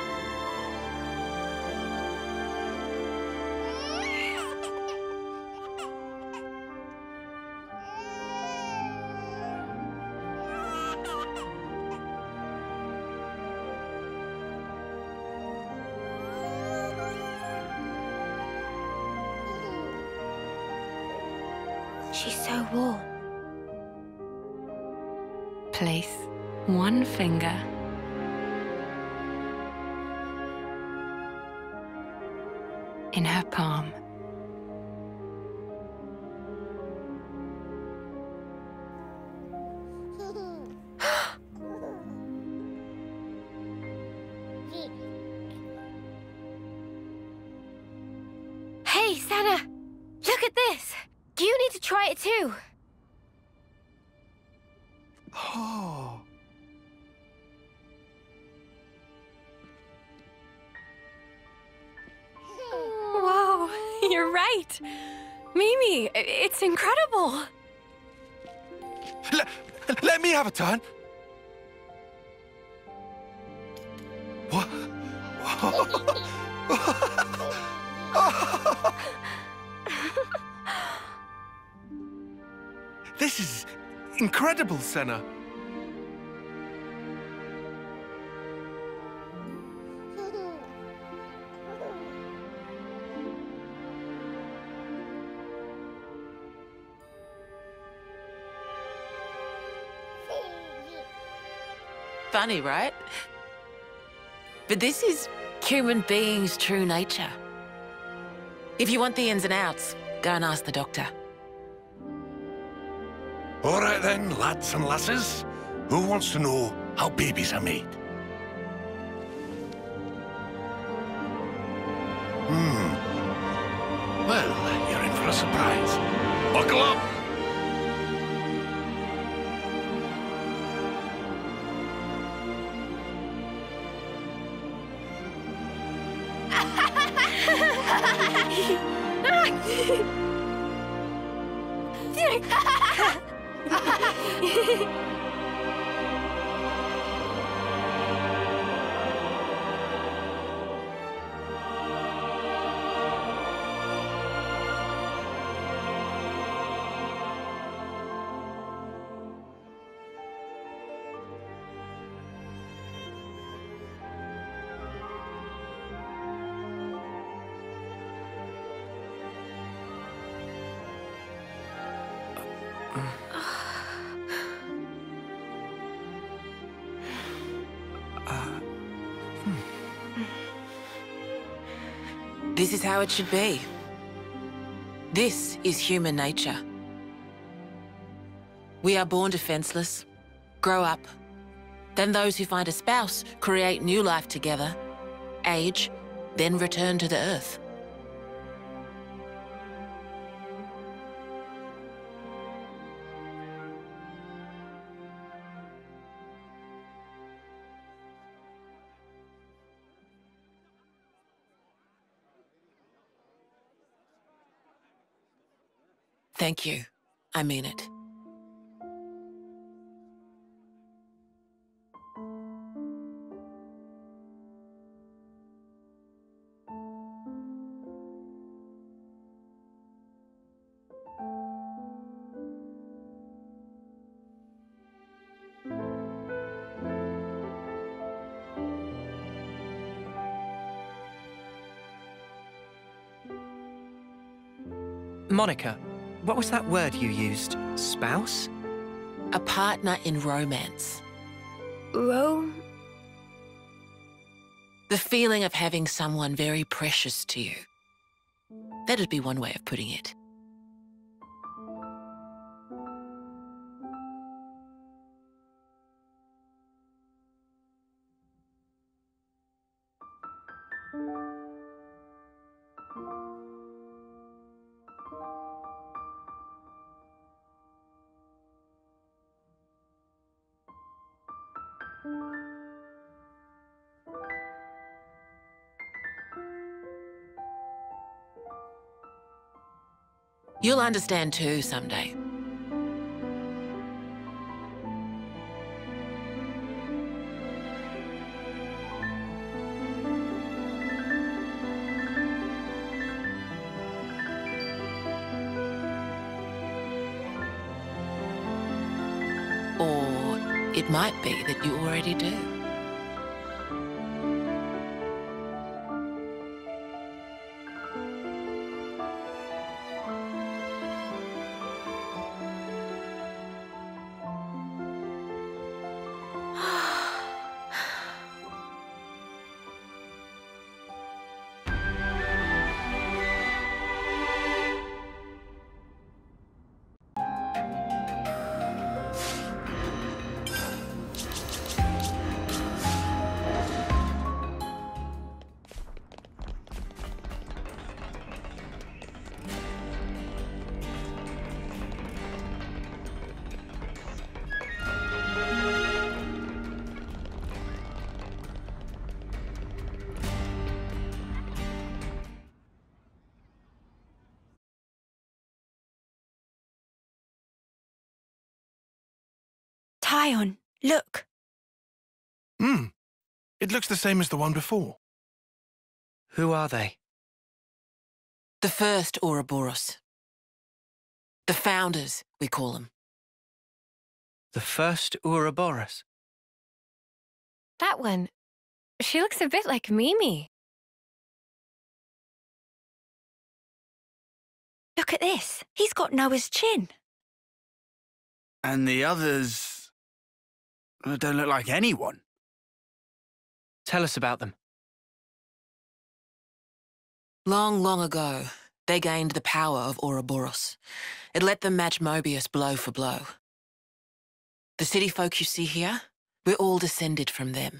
She's so warm. Place one finger in her palm. Hey, Sana! Look at this! You need to try it too. Oh. Whoa, You're right. Mimi, it's incredible. Let, let me have a turn. What? This is incredible, Senna. Funny, right? But this is human beings' true nature. If you want the ins and outs, go and ask the doctor. All right then, lads and lasses. Who wants to know how babies are made? Hmm. Well, you're in for a surprise. Buckle up! This is how it should be. This is human nature. We are born defenseless, grow up. Then those who find a spouse create new life together, age, then return to the earth. Thank you. I mean it. Monica, what was that word you used? Spouse? A partner in romance. Rome? The feeling of having someone very precious to you. That'd be one way of putting it. You'll understand too someday. Or it might be that you already do. Kion, look. Hmm. It looks the same as the one before. Who are they? The first Ouroboros. The founders, we call them. The first Ouroboros? That one. She looks a bit like Mimi. Look at this. He's got Noah's chin. And the others don't look like anyone. Tell us about them. Long, long ago, they gained the power of Ouroboros. It let them match Mobius blow for blow. The city folk you see here, we're all descended from them.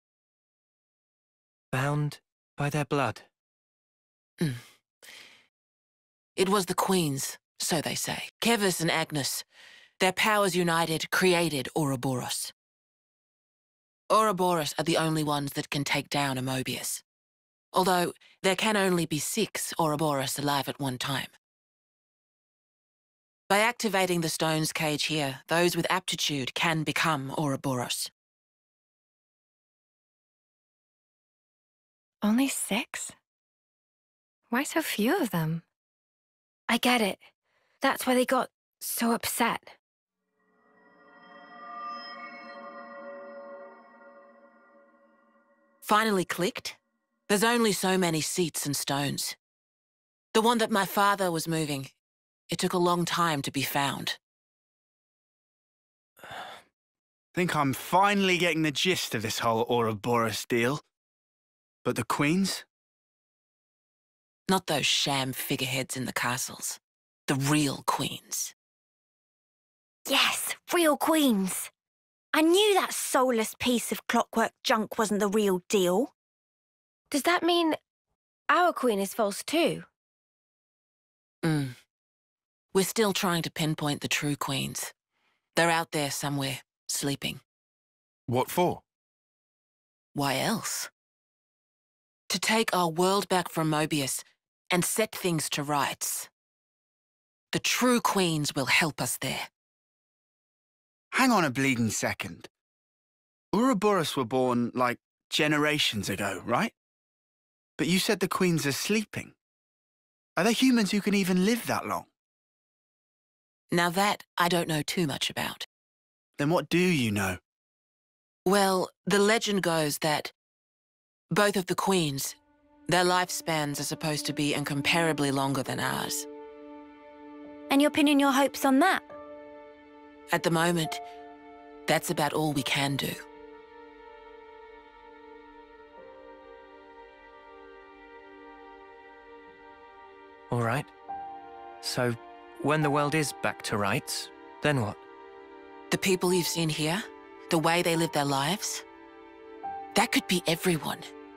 Bound by their blood? Mm. It was the queens, so they say. Keves and Agnus. Their powers united created Ouroboros. Ouroboros are the only ones that can take down a Mobius. Although, there can only be six Ouroboros alive at one time. By activating the stone's cage here, those with aptitude can become Ouroboros. Only six? Why so few of them? I get it. That's why they got so upset. Finally clicked? There's only so many seats and stones. The one that my father was moving, it took a long time to be found. Think I'm finally getting the gist of this whole Ouroboros deal. But the queens? Not those sham figureheads in the castles. The real queens. Yes, real queens. I knew that soulless piece of clockwork junk wasn't the real deal. Does that mean our queen is false too? Mm. We're still trying to pinpoint the true queens. They're out there somewhere, sleeping. What for? Why else? To take our world back from Mobius and set things to rights. The true queens will help us there. Hang on a bleeding second. Ouroboros were born, like, generations ago, right? But you said the queens are sleeping. Are there humans who can even live that long? Now that I don't know too much about. Then what do you know? Well, the legend goes that both of the queens, their lifespans are supposed to be incomparably longer than ours. And you're pinning your hopes on that? At the moment, that's about all we can do. All right. So, when the world is back to rights, then what? The people you've seen here, the way they live their lives, that could be everyone.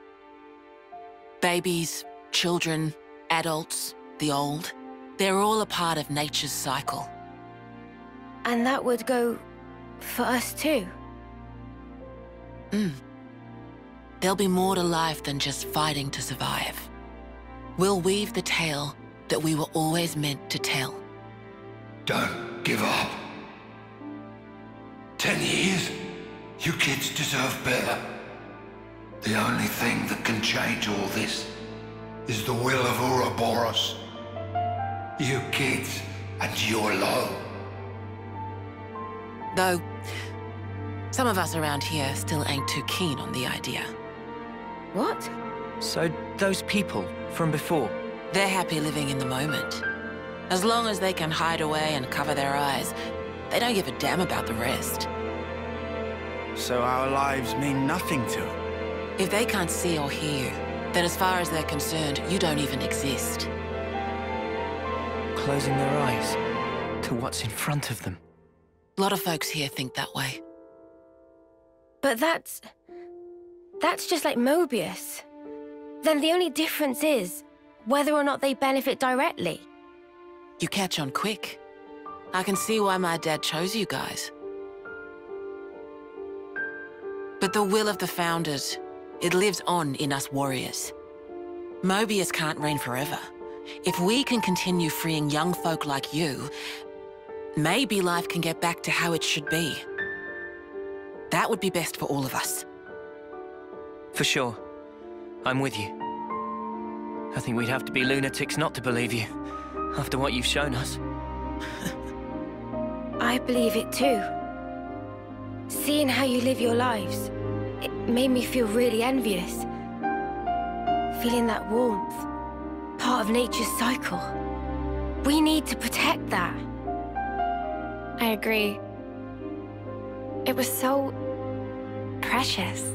Babies, children, adults, the old, they're all a part of nature's cycle. And that would go for us too? Mm. There'll be more to life than just fighting to survive. We'll weave the tale that we were always meant to tell. Don't give up. Ten years? You kids deserve better. The only thing that can change all this is the will of Ouroboros. You kids and your low. Though, some of us around here still ain't too keen on the idea. What? So, those people from before? They're happy living in the moment. As long as they can hide away and cover their eyes, they don't give a damn about the rest. So our lives mean nothing to them? If they can't see or hear you, then as far as they're concerned, you don't even exist. Closing their eyes to what's in front of them. A lot of folks here think that way. But that's... that's just like Mobius. Then the only difference is whether or not they benefit directly. You catch on quick. I can see why my dad chose you guys. But the will of the Founders, it lives on in us warriors. Mobius can't reign forever. If we can continue freeing young folk like you, maybe life can get back to how it should be. That would be best for all of us. For sure. I'm with you. I think we'd have to be lunatics not to believe you, after what you've shown us. I believe it too. Seeing how you live your lives, it made me feel really envious. Feeling that warmth, part of nature's cycle. We need to protect that. I agree. It was so precious.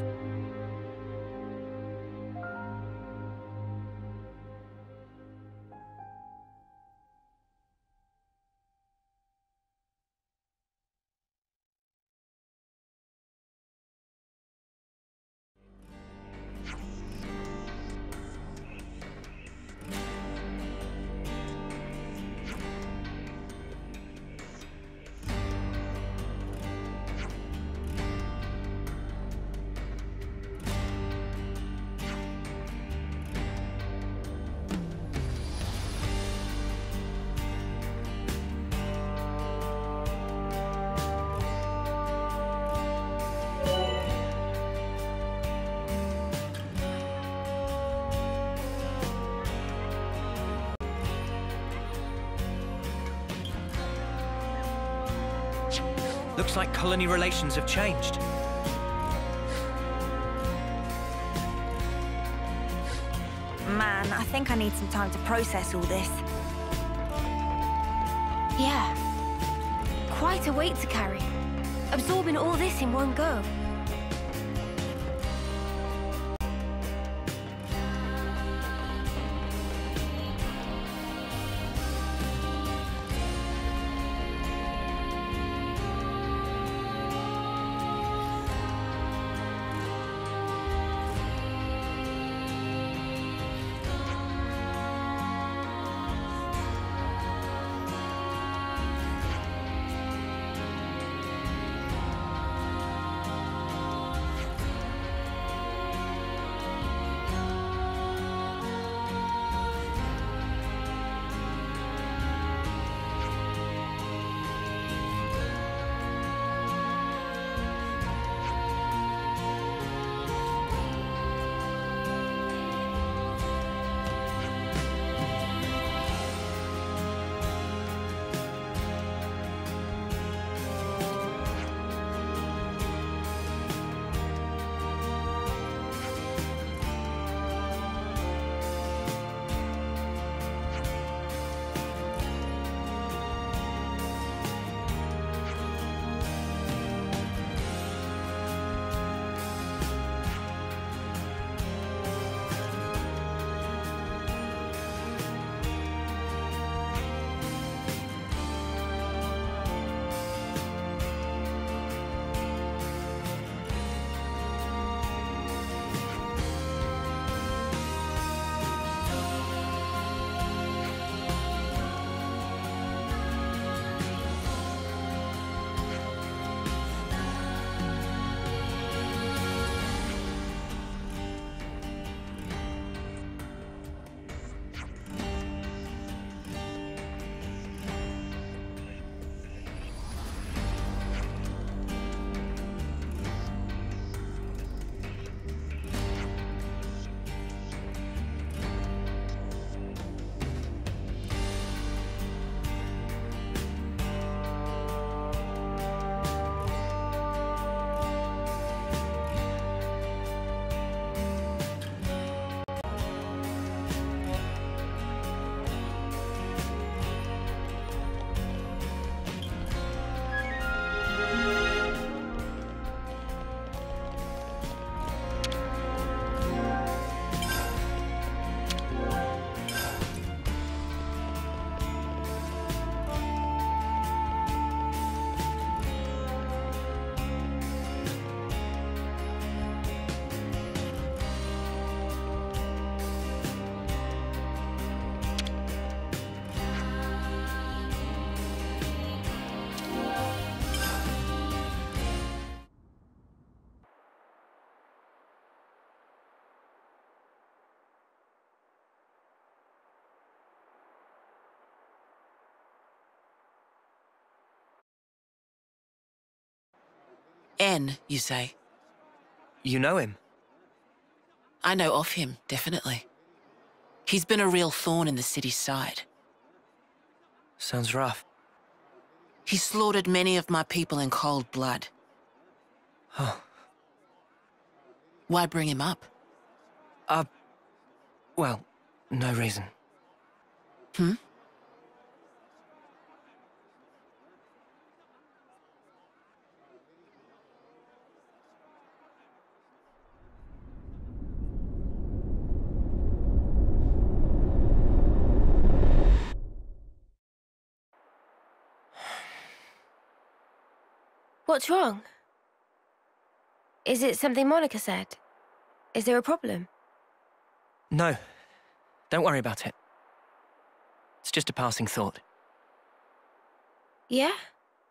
Looks like colony relations have changed. Man, I think I need some time to process all this. Yeah. Quite a weight to carry. Absorbing all this in one go. N, you say? You know him? I know of him, definitely. He's been a real thorn in the city's side. Sounds rough. He slaughtered many of my people in cold blood. Huh. Why bring him up? Uh, well, no reason. Hmm? What's wrong? Is it something Monica said? Is there a problem? No. Don't worry about it. It's just a passing thought. Yeah?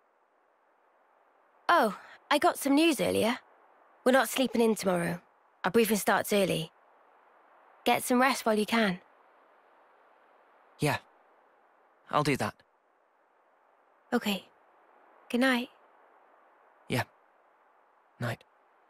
Oh, I got some news earlier. We're not sleeping in tomorrow. Our briefing starts early. Get some rest while you can. Yeah. I'll do that. Okay. Good night. Yeah. Night.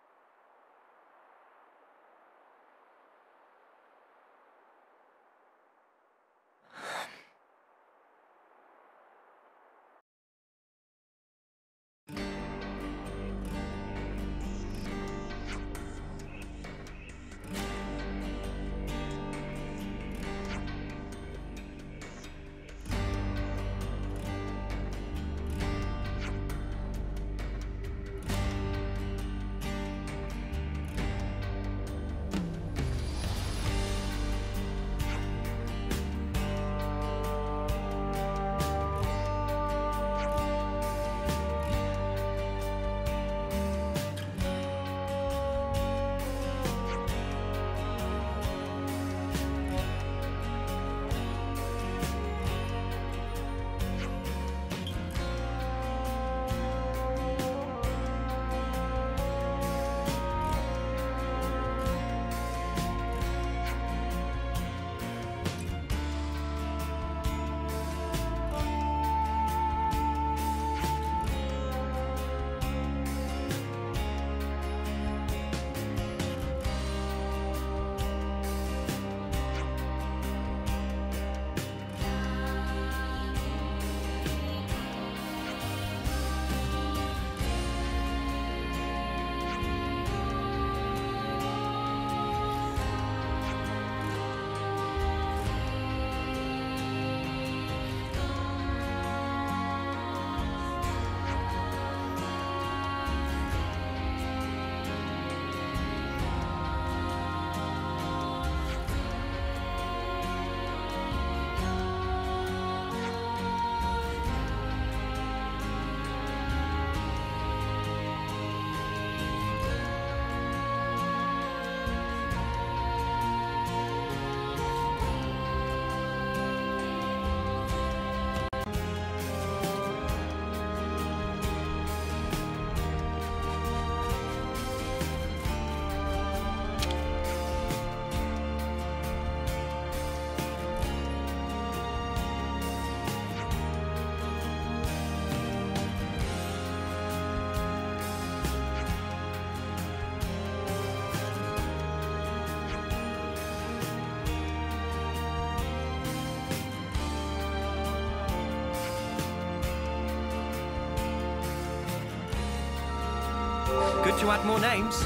Good to add more names.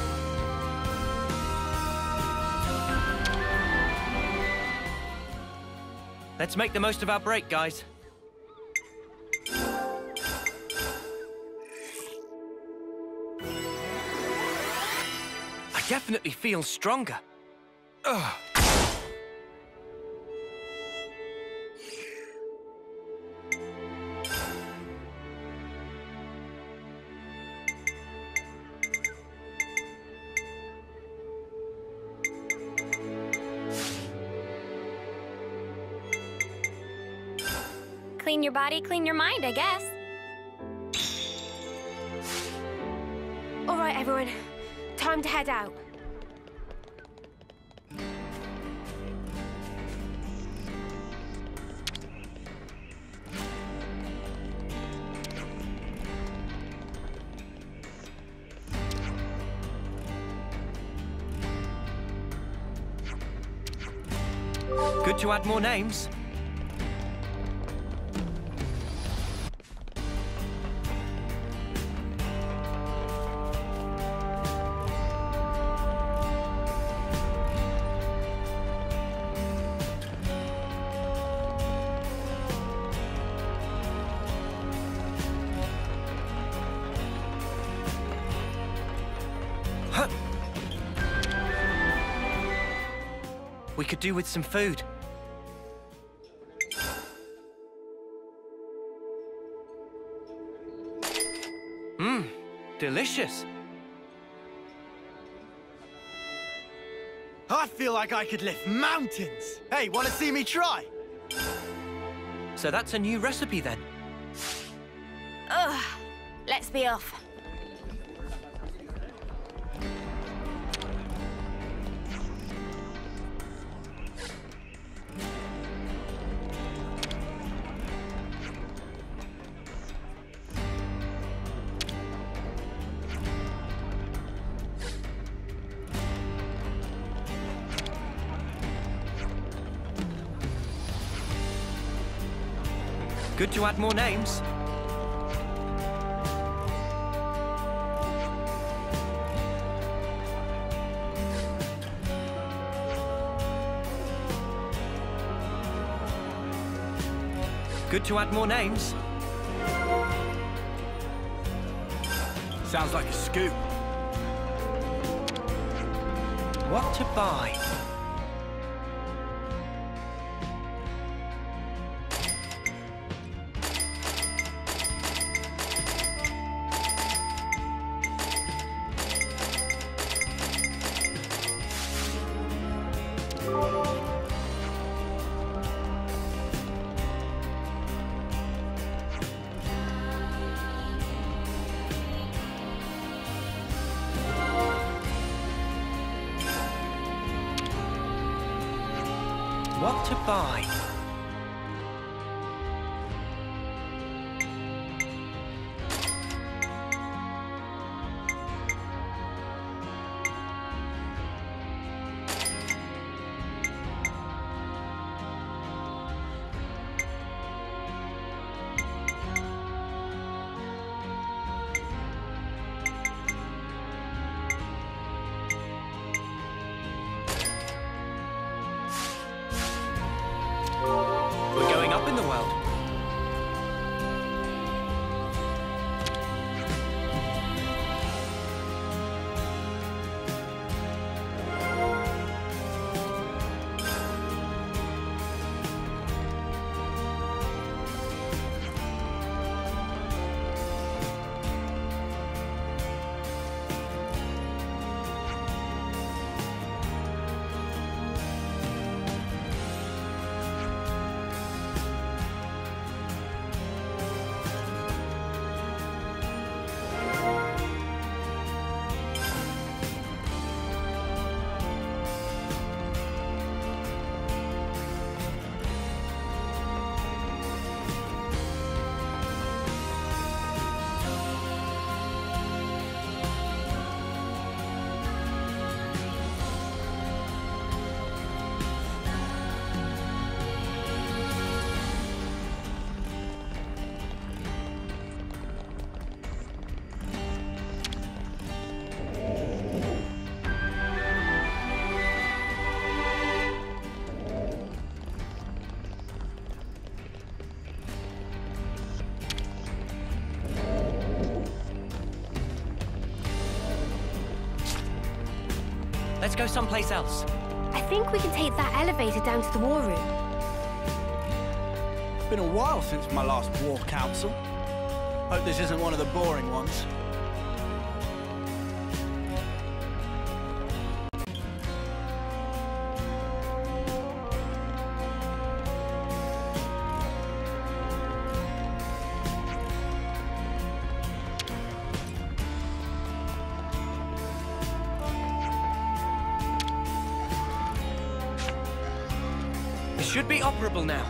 Let's make the most of our break, guys. I definitely feel stronger. Ugh. Clean your body, clean your mind, I guess. All right, everyone. Time to head out. Good to add more names. We could do with some food. Mmm, delicious. I feel like I could lift mountains. Hey, want to see me try? So that's a new recipe then? Ugh, let's be off. Good to add more names. Good to add more names. Sounds like a scoop. What to buy? What to buy? We're going up in the world. Let's go someplace else. I think we can take that elevator down to the war room. Been a while since my last war council. Hope this isn't one of the boring ones. It should be operable now.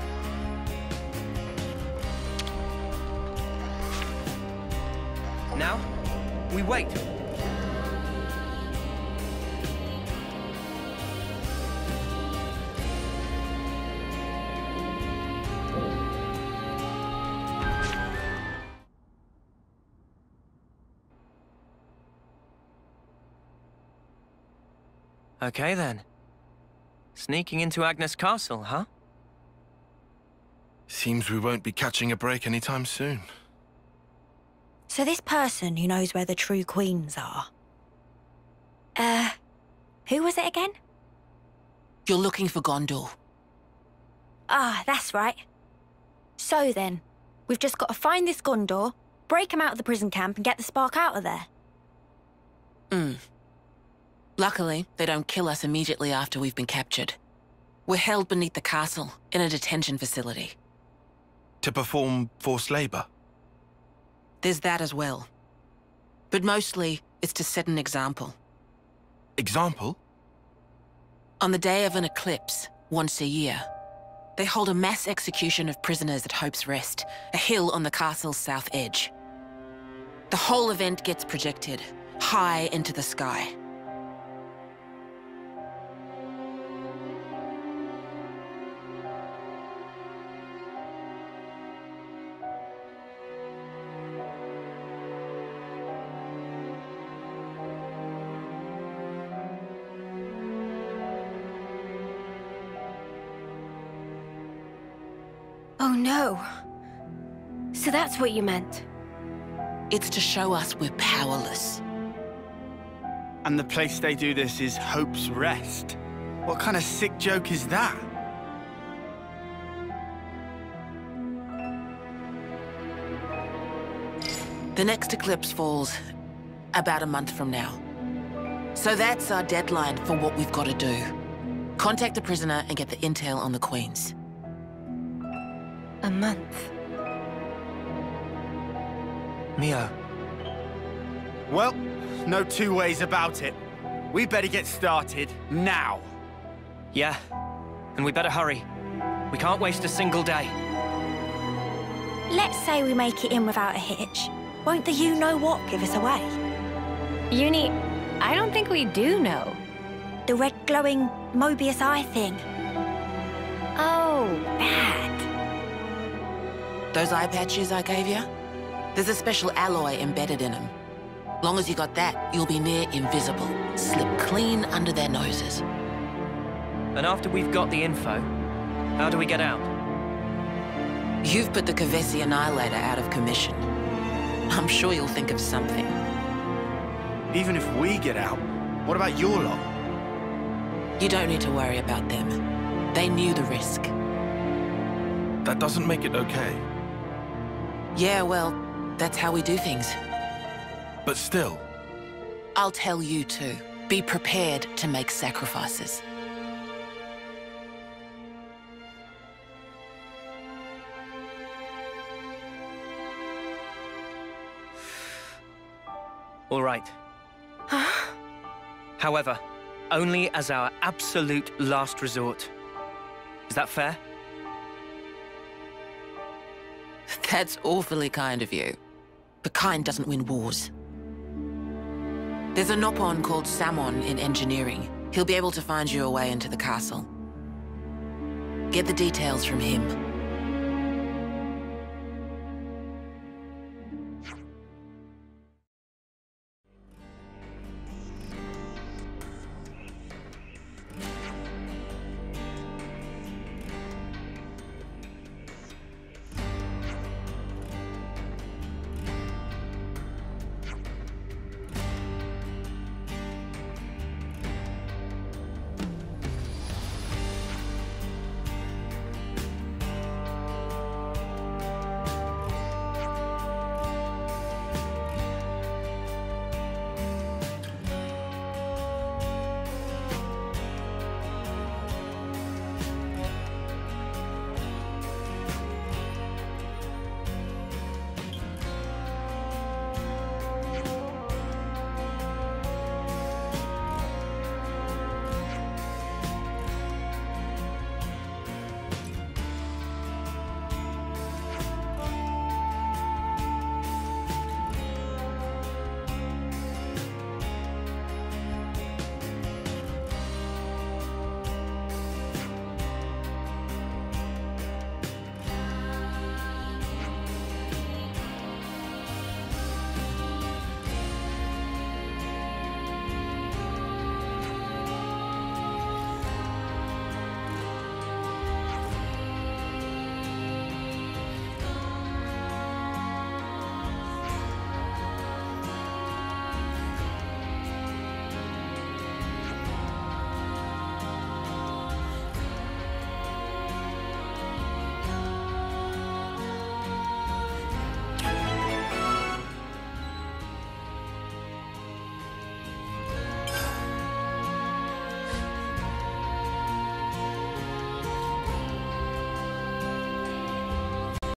Now, we wait. Okay then. Sneaking into Agnus Castle, huh? Seems we won't be catching a break anytime soon. So this person who knows where the true queens are... Uh, who was it again? You're looking for Gondor. Ah, that's right. So then, we've just got to find this Gondor, break him out of the prison camp and get the spark out of there. Hmm. Luckily, they don't kill us immediately after we've been captured. We're held beneath the castle, in a detention facility. To perform forced labor? There's that as well. But mostly, it's to set an example. Example? On the day of an eclipse, once a year, they hold a mass execution of prisoners at Hope's Rest, a hill on the castle's south edge. The whole event gets projected, high into the sky. Oh no. So that's what you meant? It's to show us we're powerless. And the place they do this is Hope's Rest. What kind of sick joke is that? The next eclipse falls about a month from now. So that's our deadline for what we've got to do. Contact the prisoner and get the intel on the queens. A month. Mio. Well, no two ways about it. We better get started now. Yeah, and we better hurry. We can't waste a single day. Let's say we make it in without a hitch. Won't the you-know-what give us away? Uni, I don't think we do know. The red glowing Mobius eye thing. Oh, bad. Those eye patches I gave you? There's a special alloy embedded in them. Long as you got that, you'll be near invisible. Slip clean under their noses. And after we've got the info, how do we get out? You've put the Keves Annihilator out of commission. I'm sure you'll think of something. Even if we get out, what about your lot? You don't need to worry about them. They knew the risk. That doesn't make it okay. Yeah, well, that's how we do things. But still. I'll tell you too. Be prepared to make sacrifices. All right. However, only as our absolute last resort. Is that fair? That's awfully kind of you. But kind doesn't win wars. There's a Nopon called Samon in engineering. He'll be able to find you a way into the castle. Get the details from him.